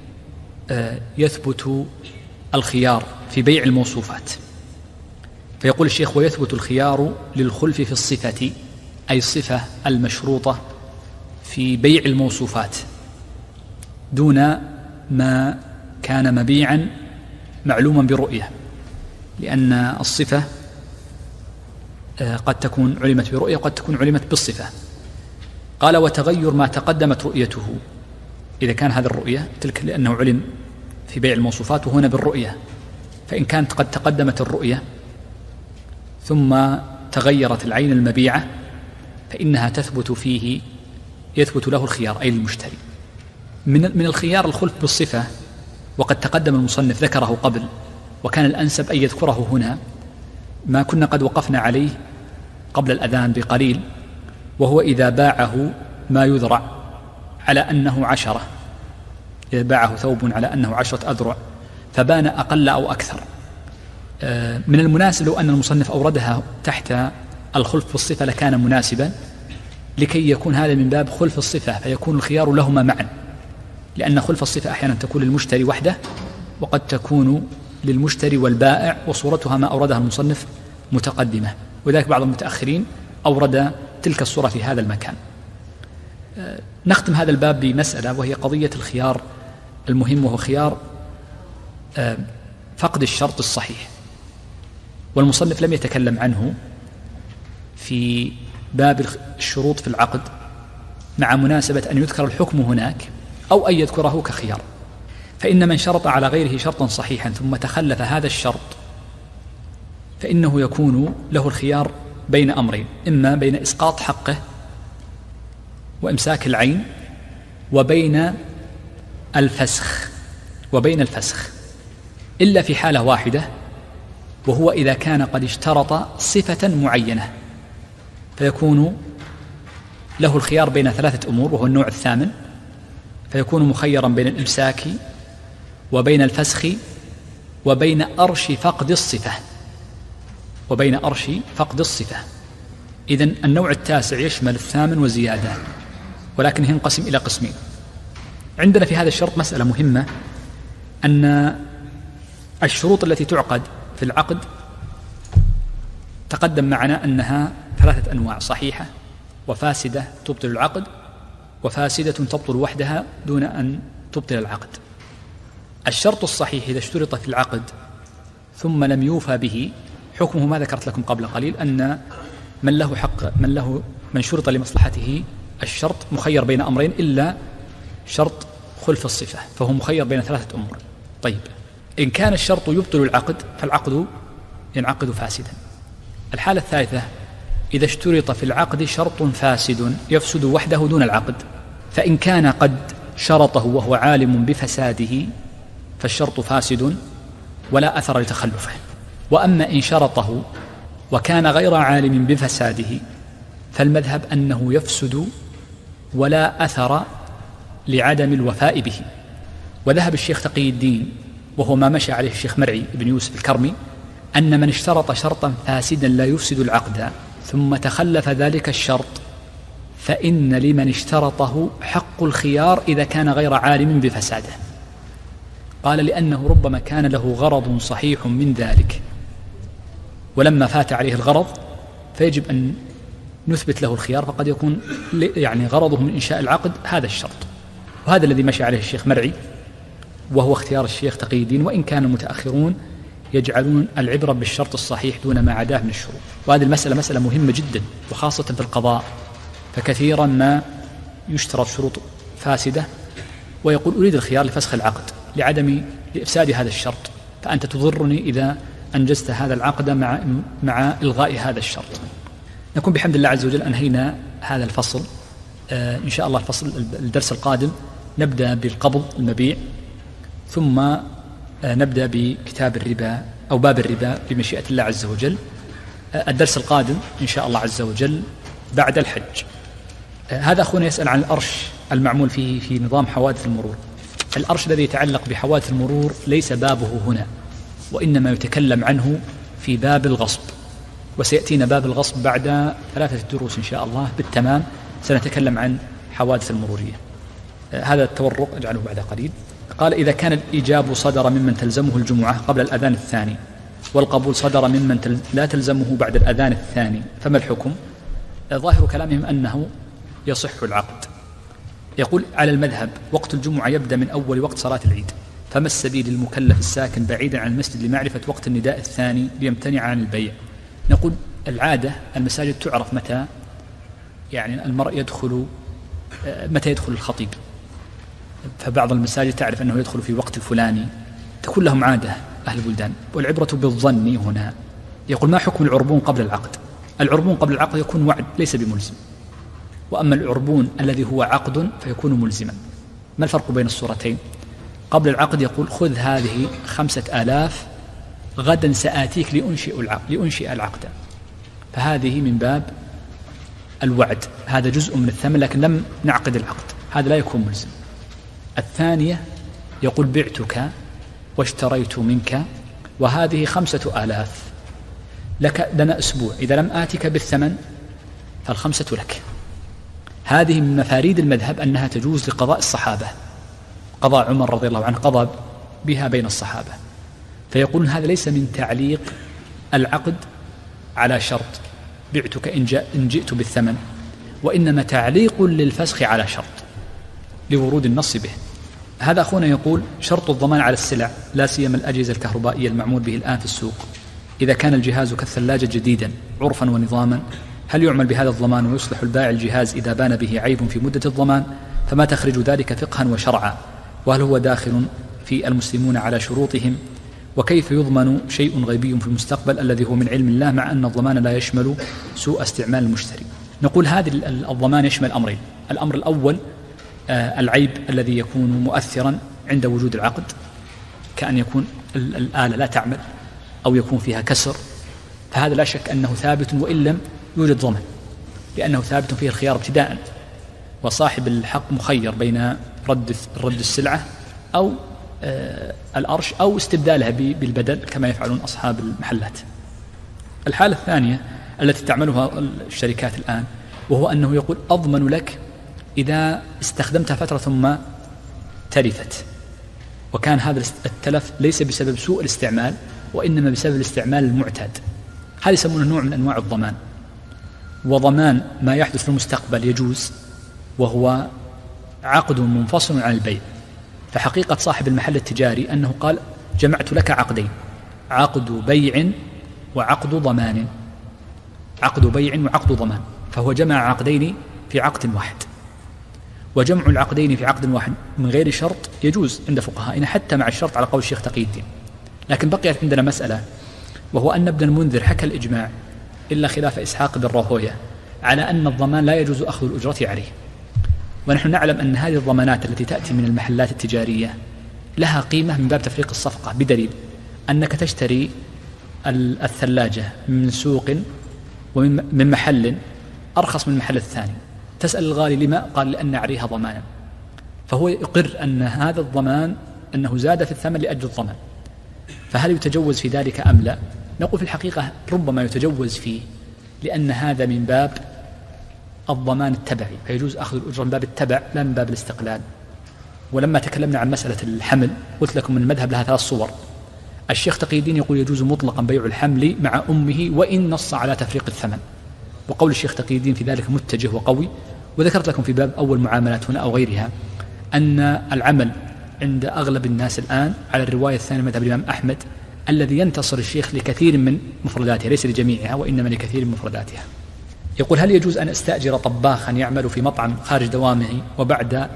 يثبت الخيار في بيع الموصوفات. فيقول الشيخ: ويثبت الخيار للخلف في الصفة، أي الصفة المشروطة في بيع الموصوفات، دون ما كان مبيعا معلوما برؤية، لأن الصفة قد تكون علمت برؤية وقد تكون علمت بالصفة. قال: وتغير ما تقدمت رؤيته، إذا كان هذا الرؤية تلك لأنه علم في بيع الموصوفات وهنا بالرؤية، فإن كانت قد تقدمت الرؤية ثم تغيرت العين المبيعة فإنها تثبت فيه، يثبت له الخيار، أي المشتري. من الخيار الخلف بالصفة، وقد تقدم المصنف ذكره قبل، وكان الأنسب أن يذكره هنا، ما كنا قد وقفنا عليه قبل الأذان بقليل، وهو إذا باعه ما يذرع على أنه 10، إذا باعه ثوب على أنه 10 أذرع فبان أقل أو أكثر. من المناسب لو أن المصنف أوردها تحت الخلف بالصفة لكان مناسبا، لكي يكون هذا من باب خلف الصفة، فيكون الخيار لهما معا، لأن خلف الصفة أحيانا تكون للمشتري وحده، وقد تكون للمشتري والبائع، وصورتها ما أوردها المصنف متقدمة، وذلك بعض المتأخرين أورد تلك الصورة في هذا المكان. نختم هذا الباب بمسألة، وهي قضية الخيار المهم، وهو خيار فقد الشرط الصحيح، والمصنف لم يتكلم عنه في باب الشروط في العقد، مع مناسبة أن يذكر الحكم هناك أو أن يذكره كخيار. فإن من شرط على غيره شرطا صحيحا ثم تخلف هذا الشرط فإنه يكون له الخيار بين أمرين: إما بين إسقاط حقه وإمساك العين، وبين الفسخ، إلا في حالة واحدة، وهو إذا كان قد اشترط صفة معينة، فيكون له الخيار بين 3 أمور، وهو النوع الثامن، فيكون مخيرا بين الإمساك وبين الفسخ وبين أرش فقد الصفة. إذن النوع التاسع يشمل الثامن وزيادة، ولكن ينقسم إلى قسمين. عندنا في هذا الشرط مسألة مهمة، أن الشروط التي تعقد في العقد تقدم معنا أنها 3 أنواع: صحيحة، وفاسدة تبطل العقد، وفاسدة تبطل وحدها دون أن تبطل العقد. الشرط الصحيح إذا اشترط في العقد ثم لم يوفى به، حكمه ما ذكرت لكم قبل قليل، أن من له حق، من شرط لمصلحته الشرط مخير بين أمرين إلا شرط خلف الصفة، فهو مخير بين 3 أمور. طيب، إن كان الشرط يبطل العقد فالعقد ينعقد فاسدا. الحالة الثالثة: إذا اشترط في العقد شرط فاسد يفسد وحده دون العقد، فإن كان قد شرطه وهو عالم بفساده فالشرط فاسد ولا أثر لتخلفه. وأما إن شرطه وكان غير عالم بفساده فالمذهب أنه يفسد ولا أثر لعدم الوفاء به. وذهب الشيخ تقي الدين، وهو ما مشى عليه الشيخ مرعي بن يوسف الكرمي، أن من اشترط شرطا فاسدا لا يفسد العقد ثم تخلف ذلك الشرط فإن لمن اشترطه حق الخيار إذا كان غير عالم بفساده. قال لأنه ربما كان له غرض صحيح من ذلك، ولما فات عليه الغرض فيجب أن نثبت له الخيار، فقد يكون يعني غرضه من إنشاء العقد هذا الشرط. وهذا الذي مشى عليه الشيخ مرعي، وهو اختيار الشيخ تقي الدين، وإن كان المتأخرون يجعلون العبرة بالشرط الصحيح دون ما عداه من الشروط. وهذه المسألة مسألة مهمة جدا، وخاصة في القضاء، فكثيرا ما يشترط شروط فاسدة ويقول أريد الخيار لفسخ العقد لإفساد هذا الشرط، فأنت تضرني إذا أنجزت هذا العقد مع إلغاء هذا الشرط. نكون بحمد الله عز وجل أنهينا هذا الفصل. إن شاء الله الدرس القادم نبدأ بالقبض المبيع، ثم نبدأ بكتاب الربا أو باب الربا بمشيئة الله عز وجل. الدرس القادم إن شاء الله عز وجل بعد الحج. هذا أخونا يسأل عن الأرش المعمول فيه في نظام حوادث المرور. الأرش الذي يتعلق بحوادث المرور ليس بابه هنا، وإنما يتكلم عنه في باب الغصب، وسيأتينا باب الغصب بعد 3 دروس إن شاء الله بالتمام، سنتكلم عن حوادث المرورية. هذا التورق أجعله بعد قليل. قال: إذا كان الإيجاب صدر ممن تلزمه الجمعة قبل الأذان الثاني، والقبول صدر ممن لا تلزمه بعد الأذان الثاني، فما الحكم؟ ظاهر كلامهم أنه يصح العقد. يقول: على المذهب وقت الجمعة يبدأ من أول وقت صلاة العيد، فما السبيل للمكلف الساكن بعيدا عن المسجد لمعرفة وقت النداء الثاني ليمتنع عن البيع؟ نقول: العادة المساجد تعرف متى يعني المرء يدخل، متى يدخل الخطيب، فبعض المساجد تعرف أنه يدخل في وقت الفلاني، تكون لهم عادة أهل البلدان، والعبرة بالظن هنا. يقول: ما حكم العربون قبل العقد؟ العربون قبل العقد يكون وعد ليس بملزم، وأما العربون الذي هو عقد فيكون ملزما. ما الفرق بين الصورتين؟ قبل العقد يقول: خذ هذه 5000 غدا سآتيك لأنشئ العقد، فهذه من باب الوعد، هذا جزء من الثمن لكن لم نعقد العقد، هذا لا يكون ملزم. الثانية يقول: بعتك واشتريت منك وهذه 5000 لك لنا أسبوع، إذا لم آتك بالثمن فال5 لك. هذه من مفاريد المذهب أنها تجوز لقضاء الصحابة، قضاء عمر رضي الله عنه قضى بها بين الصحابة، فيقولون هذا ليس من تعليق العقد على شرط بعتك إن جئت بالثمن، وإنما تعليق للفسخ على شرط لورود النص به. هذا أخونا يقول: شرط الضمان على السلع لا سيما الأجهزة الكهربائية المعمول به الآن في السوق، إذا كان الجهاز كالثلاجة جديدا عرفا ونظاما، هل يعمل بهذا الضمان ويصلح البائع الجهاز إذا بان به عيب في مدة الضمان؟ فما تخرج ذلك فقها وشرعا؟ وهل هو داخل في المسلمون على شروطهم؟ وكيف يضمن شيء غيبي في المستقبل الذي هو من علم الله مع أن الضمان لا يشمل سوء استعمال المشتري؟ نقول هذا الضمان يشمل أمرين: الأمر الأول العيب الذي يكون مؤثرا عند وجود العقد، كأن يكون الآلة لا تعمل أو يكون فيها كسر، فهذا لا شك أنه ثابت وإن لم يوجد ضمان، لأنه ثابت فيه الخيار ابتداء، وصاحب الحق مخير بين رد السلعة أو الأرش أو استبدالها بالبدل كما يفعلون أصحاب المحلات. الحالة الثانية التي تعملها الشركات الآن، وهو أنه يقول: أضمن لك إذا استخدمتها فترة ثم تلفت، وكان هذا التلف ليس بسبب سوء الاستعمال وإنما بسبب الاستعمال المعتاد. هذا يسمونه نوع من أنواع الضمان. وضمان ما يحدث في المستقبل يجوز، وهو عقد منفصل عن البيع. فحقيقة صاحب المحل التجاري أنه قال: جمعت لك عقدين، عقد بيع وعقد ضمان، عقد بيع وعقد ضمان، فهو جمع عقدين في عقد واحد. وجمع العقدين في عقد واحد من غير شرط يجوز عند فقهائنا حتى مع الشرط على قول الشيخ تقي الدين. لكن بقيت عندنا مسألة، وهو أن ابن المنذر حكى الإجماع إلا خلاف إسحاق بن راهويه على أن الضمان لا يجوز أخذ الأجرة عليه. ونحن نعلم أن هذه الضمانات التي تأتي من المحلات التجارية لها قيمة من باب تفريق الصفقة، بدليل أنك تشتري الثلاجة من سوق ومن محل أرخص من المحل الثاني، تسأل الغالي لما؟ قال: لأن عليها ضمانا، فهو يقر أن هذا الضمان أنه زاد في الثمن لأجل الضمان. فهل يتجوز في ذلك أم لا؟ نقول في الحقيقة ربما يتجوز فيه، لأن هذا من باب الضمان التبعي، فيجوز أخذ الأجرة من باب التبع لا من باب الاستقلال. ولما تكلمنا عن مسألة الحمل قلت لكم أن المذهب لها 3 صور. الشيخ تقي الدين يقول يجوز مطلقا بيع الحمل مع أمه وإن نص على تفريق الثمن، وقول الشيخ تقي الدين في ذلك متجه وقوي. وذكرت لكم في باب أول معاملات هنا أو غيرها أن العمل عند أغلب الناس الآن على الرواية الثانية مذهب الإمام أحمد الذي ينتصر الشيخ لكثير من مفرداتها، ليس لجميعها وإنما لكثير من مفرداتها. يقول هل يجوز أن أستأجر طباخا يعمل في مطعم خارج دوامه وبعد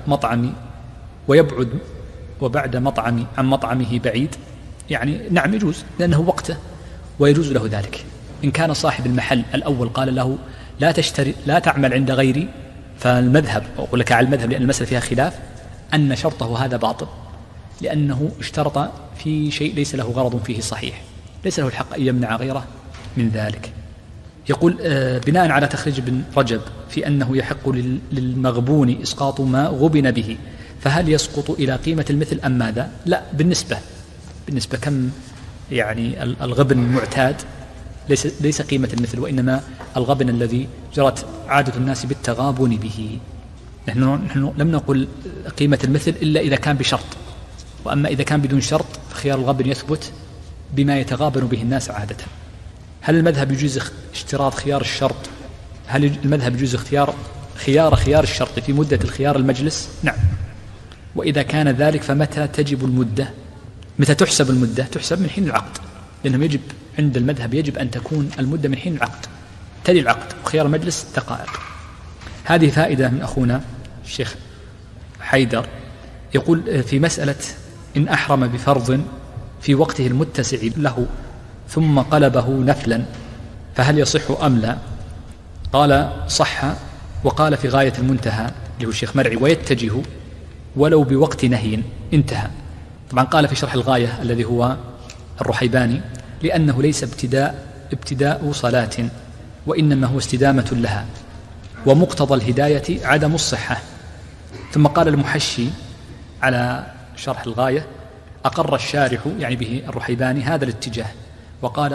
مطعمي عن مطعمه بعيد؟ يعني نعم يجوز، لأنه وقته ويجوز له ذلك. إن كان صاحب المحل الأول قال له لا تعمل عند غيري، فالمذهب أقول لك على المذهب لأن المسألة فيها خلاف أن شرطه هذا باطل، لأنه اشترط في شيء ليس له غرض فيه صحيح، ليس له الحق أن يمنع غيره من ذلك. يقول بناء على تخريج ابن رجب في أنه يحق للمغبون إسقاط ما غبن به، فهل يسقط إلى قيمة المثل أم ماذا؟ لا، بالنسبة كم يعني الغبن المعتاد ليس قيمة المثل، وإنما الغبن الذي جرت عادة الناس بالتغابن به. نحن لم نقل قيمة المثل إلا إذا كان بشرط، وأما إذا كان بدون شرط فخيار الغبن يثبت بما يتغابن به الناس عادة. هل المذهب يجوز اشتراط خيار الشرط؟ هل المذهب يجوز اختيار خيار الشرط في مدة الخيار المجلس؟ نعم. وإذا كان ذلك فمتى تجب المدة؟ متى تحسب المدة؟ تحسب من حين العقد، لأنه يجب عند المذهب يجب أن تكون المدة من حين العقد، تلي العقد، وخيار المجلس دقائق. هذه فائدة من أخونا الشيخ حيدر. يقول في مسألة إن أحرم بفرض في وقته المتسع له ثم قلبه نفلا فهل يصح أم لا؟ قال صح، وقال في غاية المنتهى اللي هو الشيخ مرعي ويتجه ولو بوقت نهي انتهى. طبعا قال في شرح الغاية الذي هو الرحيباني لأنه ليس ابتداء صلاة وإنما هو استدامة لها، ومقتضى الهداية عدم الصحة. ثم قال المحشي على شرح الغاية أقر الشارح يعني به الرحيباني هذا الاتجاه، وقال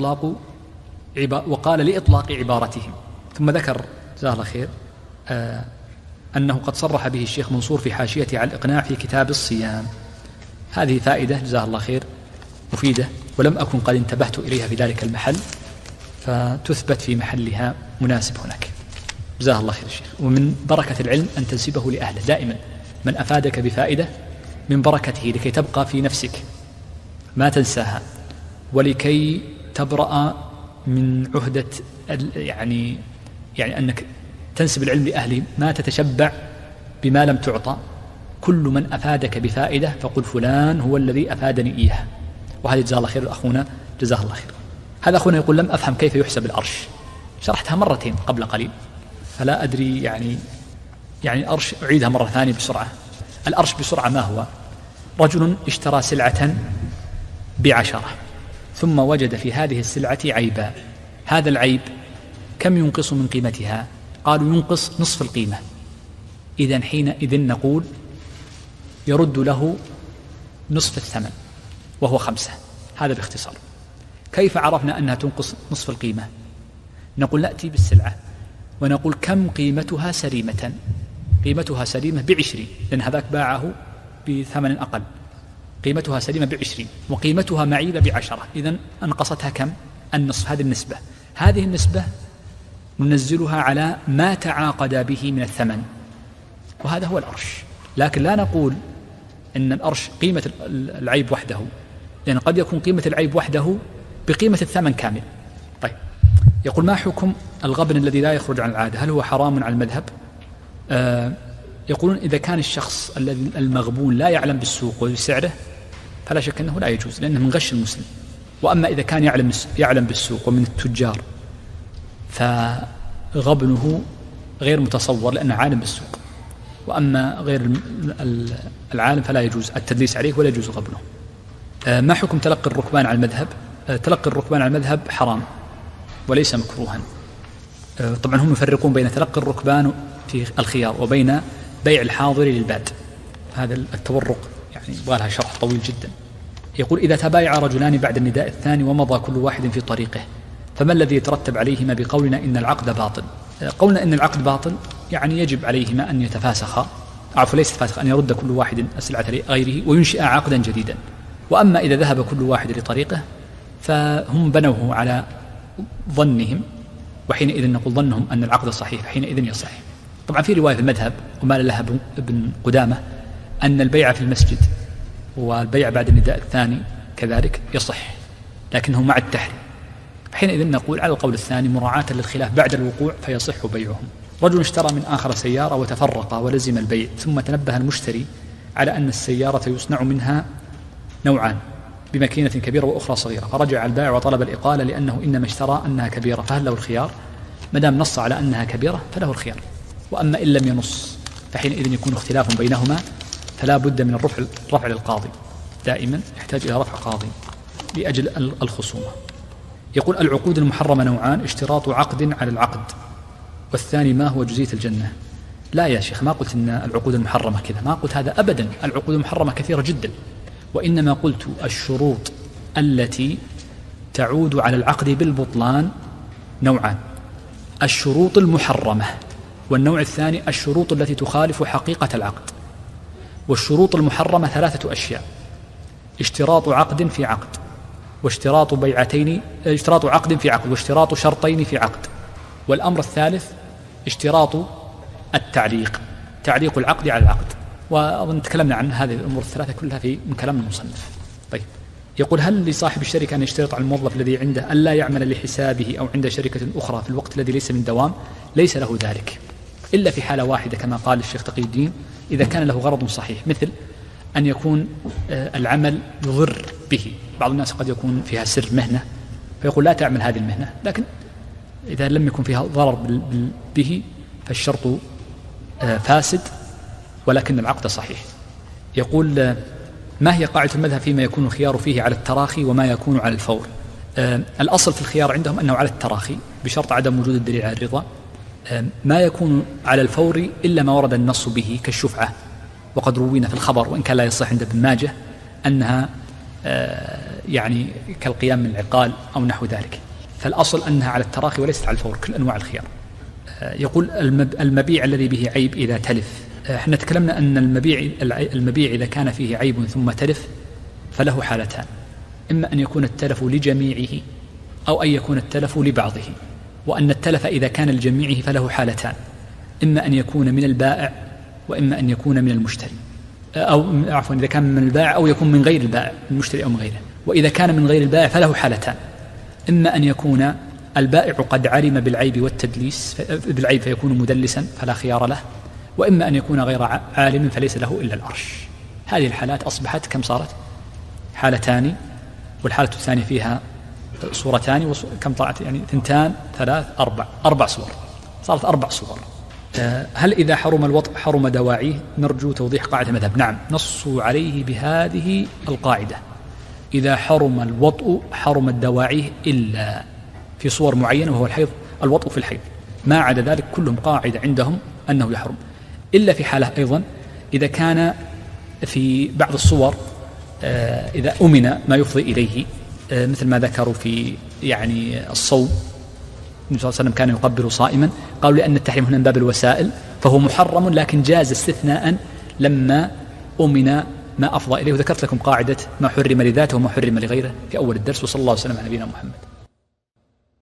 لإطلاق عبارتهم. ثم ذكر جزاه الله خير أنه قد صرح به الشيخ منصور في حاشيته على الإقناع في كتاب الصيام. هذه فائدة جزاه الله خير مفيدة، ولم أكن قد انتبهت إليها في ذلك المحل، فتثبت في محلها مناسب هناك. جزاه الله خير الشيخ. ومن بركة العلم أن تنسبه لأهله دائما، من أفادك بفائدة من بركته لكي تبقى في نفسك ما تنساها، ولكي تبرأ من عهدة يعني أنك تنسب العلم لأهله، ما تتشبع بما لم تعطى. كل من أفادك بفائدة فقل فلان هو الذي أفادني إياها. وهذه جزاه الله خير أخونا جزاه الله خير. هذا أخونا يقول لم أفهم كيف يحسب الأرش، شرحتها مرتين قبل قليل فلا أدري يعني الأرش أعيدها مرة ثانية بسرعة. الأرش بسرعة ما هو؟ رجل اشترى سلعة ب10 ثم وجد في هذه السلعة عيبا، هذا العيب كم ينقص من قيمتها؟ قالوا ينقص نصف القيمة. إذن حينئذ نقول يرد له نصف الثمن وهو 5. هذا باختصار. كيف عرفنا أنها تنقص نصف القيمة؟ نقول نأتي بالسلعة ونقول كم قيمتها سليمة؟ قيمتها سليمة ب20، لأن هذاك باعه بثمن أقل، قيمتها سليمة ب20 وقيمتها معيبة ب10، إذن أنقصتها كم؟ النصف. هذه النسبة ننزلها على ما تعاقد به من الثمن، وهذا هو الأرش. لكن لا نقول إن الأرش قيمة العيب وحده، لأن قد يكون قيمة العيب وحده بقيمة الثمن كامل. طيب، يقول ما حكم الغبن الذي لا يخرج عن العادة؟ هل هو حرام على المذهب؟ يقولون إذا كان الشخص الذي المغبون لا يعلم بالسوق وبسعره فلا شك أنه لا يجوز، لأنه من غش المسلم. وأما إذا كان يعلم بالسوق ومن التجار فغبنه غير متصور لأنه عالم بالسوق، وأما غير العالم فلا يجوز التدليس عليه ولا يجوز غبنه. ما حكم تلقي الركبان على المذهب؟ تلقي الركبان على المذهب حرام وليس مكروها. طبعا هم يفرقون بين تلقي الركبان في الخيار وبين بيع الحاضر للباد، هذا التورق يعني يبغى لها شرح طويل جدا. يقول إذا تبايع رجلان بعد النداء الثاني ومضى كل واحد في طريقه فما الذي يترتب عليهما بقولنا إن العقد باطل؟ قولنا إن العقد باطل يعني يجب عليهما أن يتفاسخا ليست فاسخة، أن يرد كل واحد السلعة لغيره وينشئ عقدا جديدا. وأما إذا ذهب كل واحد لطريقه فهم بنوه على ظنهم، وحينئذ نقول ظنهم أن العقد صحيح، حينئذ يصح. طبعا في رواية في المذهب وما لها ابن قدامة أن البيع في المسجد والبيع بعد النداء الثاني كذلك يصح، لكنه مع التحريم. حينئذ نقول على القول الثاني مراعاة للخلاف بعد الوقوع فيصح بيعهم. رجل اشترى من آخر سيارة وتفرق ولزم البيع، ثم تنبه المشتري على أن السيارة يصنع منها نوعان بماكينة كبيرة وأخرى صغيرة، فرجع البائع وطلب الإقالة لأنه إنما اشترى أنها كبيرة، فهل له الخيار؟ ما دام نص على أنها كبيرة فله الخيار. وأما إن لم ينص فحينئذ يكون اختلاف بينهما، فلا بد من الرفع للقاضي، دائما يحتاج إلى رفع قاضي لأجل الخصومة. يقول العقود المحرمة نوعان، اشتراط عقد على العقد، والثاني ما هو جزية الجنة. لا يا شيخ، ما قلت إن العقود المحرمة كذا، ما قلت هذا أبدا، العقود المحرمة كثيرة جدا، وإنما قلت الشروط التي تعود على العقد بالبطلان نوعان، الشروط المحرمة، والنوع الثاني الشروط التي تخالف حقيقة العقد. والشروط المحرمة 3 أشياء: اشتراط عقد في عقد، واشتراط بيعتين، اشتراط عقد في عقد، واشتراط شرطين في عقد، والأمر الثالث اشتراط التعليق، تعليق العقد على العقد. وأظن تكلمنا عن هذه الأمور الثلاثة كلها من كلام المصنف. طيب، يقول هل لصاحب الشركة أن يشترط على الموظف الذي عنده أن لا يعمل لحسابه أو عند شركة أخرى في الوقت الذي ليس من دوام؟ ليس له ذلك إلا في حالة واحدة كما قال الشيخ تقي الدين، إذا كان له غرض صحيح، مثل أن يكون العمل يضر به. بعض الناس قد يكون فيها سر مهنة فيقول لا تعمل هذه المهنة، لكن إذا لم يكن فيها ضرر به فالشرط فاسد ولكن العقد صحيح. يقول ما هي قاعدة المذهب فيما يكون الخيار فيه على التراخي وما يكون على الفور؟ الأصل في الخيار عندهم أنه على التراخي بشرط عدم وجود الدليل على الرضا. ما يكون على الفور إلا ما ورد النص به كالشفعة، وقد روينا في الخبر وإن كان لا يصح عند ابن ماجه أنها يعني كالقيام من العقال أو نحو ذلك، فالأصل أنها على التراخي وليست على الفور كل أنواع الخيار. يقول المبيع الذي به عيب إذا تلف، احنا تكلمنا أن المبيع إذا كان فيه عيب ثم تلف فله حالتان: إما أن يكون التلف لجميعه أو أن يكون التلف لبعضه. وأن التلف إذا كان لجميعه فله حالتان: إما أن يكون من البائع وإما أن يكون من المشتري، أو عفوا إذا كان من البائع أو يكون من غير البائع، من المشتري أو من غيره. وإذا كان من غير البائع فله حالتان: إما أن يكون البائع قد علم بالعيب والتدليس بالعيب فيكون مدلسا فلا خيار له، وإما أن يكون غير عالم فليس له إلا العرش. هذه الحالات أصبحت كم صارت؟ حالتان، والحالة الثانية فيها صورتان، كم طلعت؟ يعني 2 3 4 صور، صارت 4 صور. هل إذا حرم الوطء حرم دواعيه؟ نرجو توضيح قاعدة المذهب. نعم، نصوا عليه بهذه القاعدة: إذا حرم الوطء حرم الدواعيه إلا في صور معينة، وهو الحيض، الوطء في الحيض، ما عدا ذلك كلهم قاعدة عندهم أنه يحرم، إلا في حالة أيضا إذا كان في بعض الصور إذا أمن ما يفضي إليه، مثل ما ذكروا في يعني الصوم، النبي صلى الله عليه وسلم كان يقبل صائما، قالوا لأن التحريم هنا من باب الوسائل فهو محرم، لكن جاز استثناء لما أمن ما أفضى إليه. وذكرت لكم قاعدة ما حرم لذاته وما حرم لغيره في أول الدرس. وصلى الله وسلم على نبينا محمد.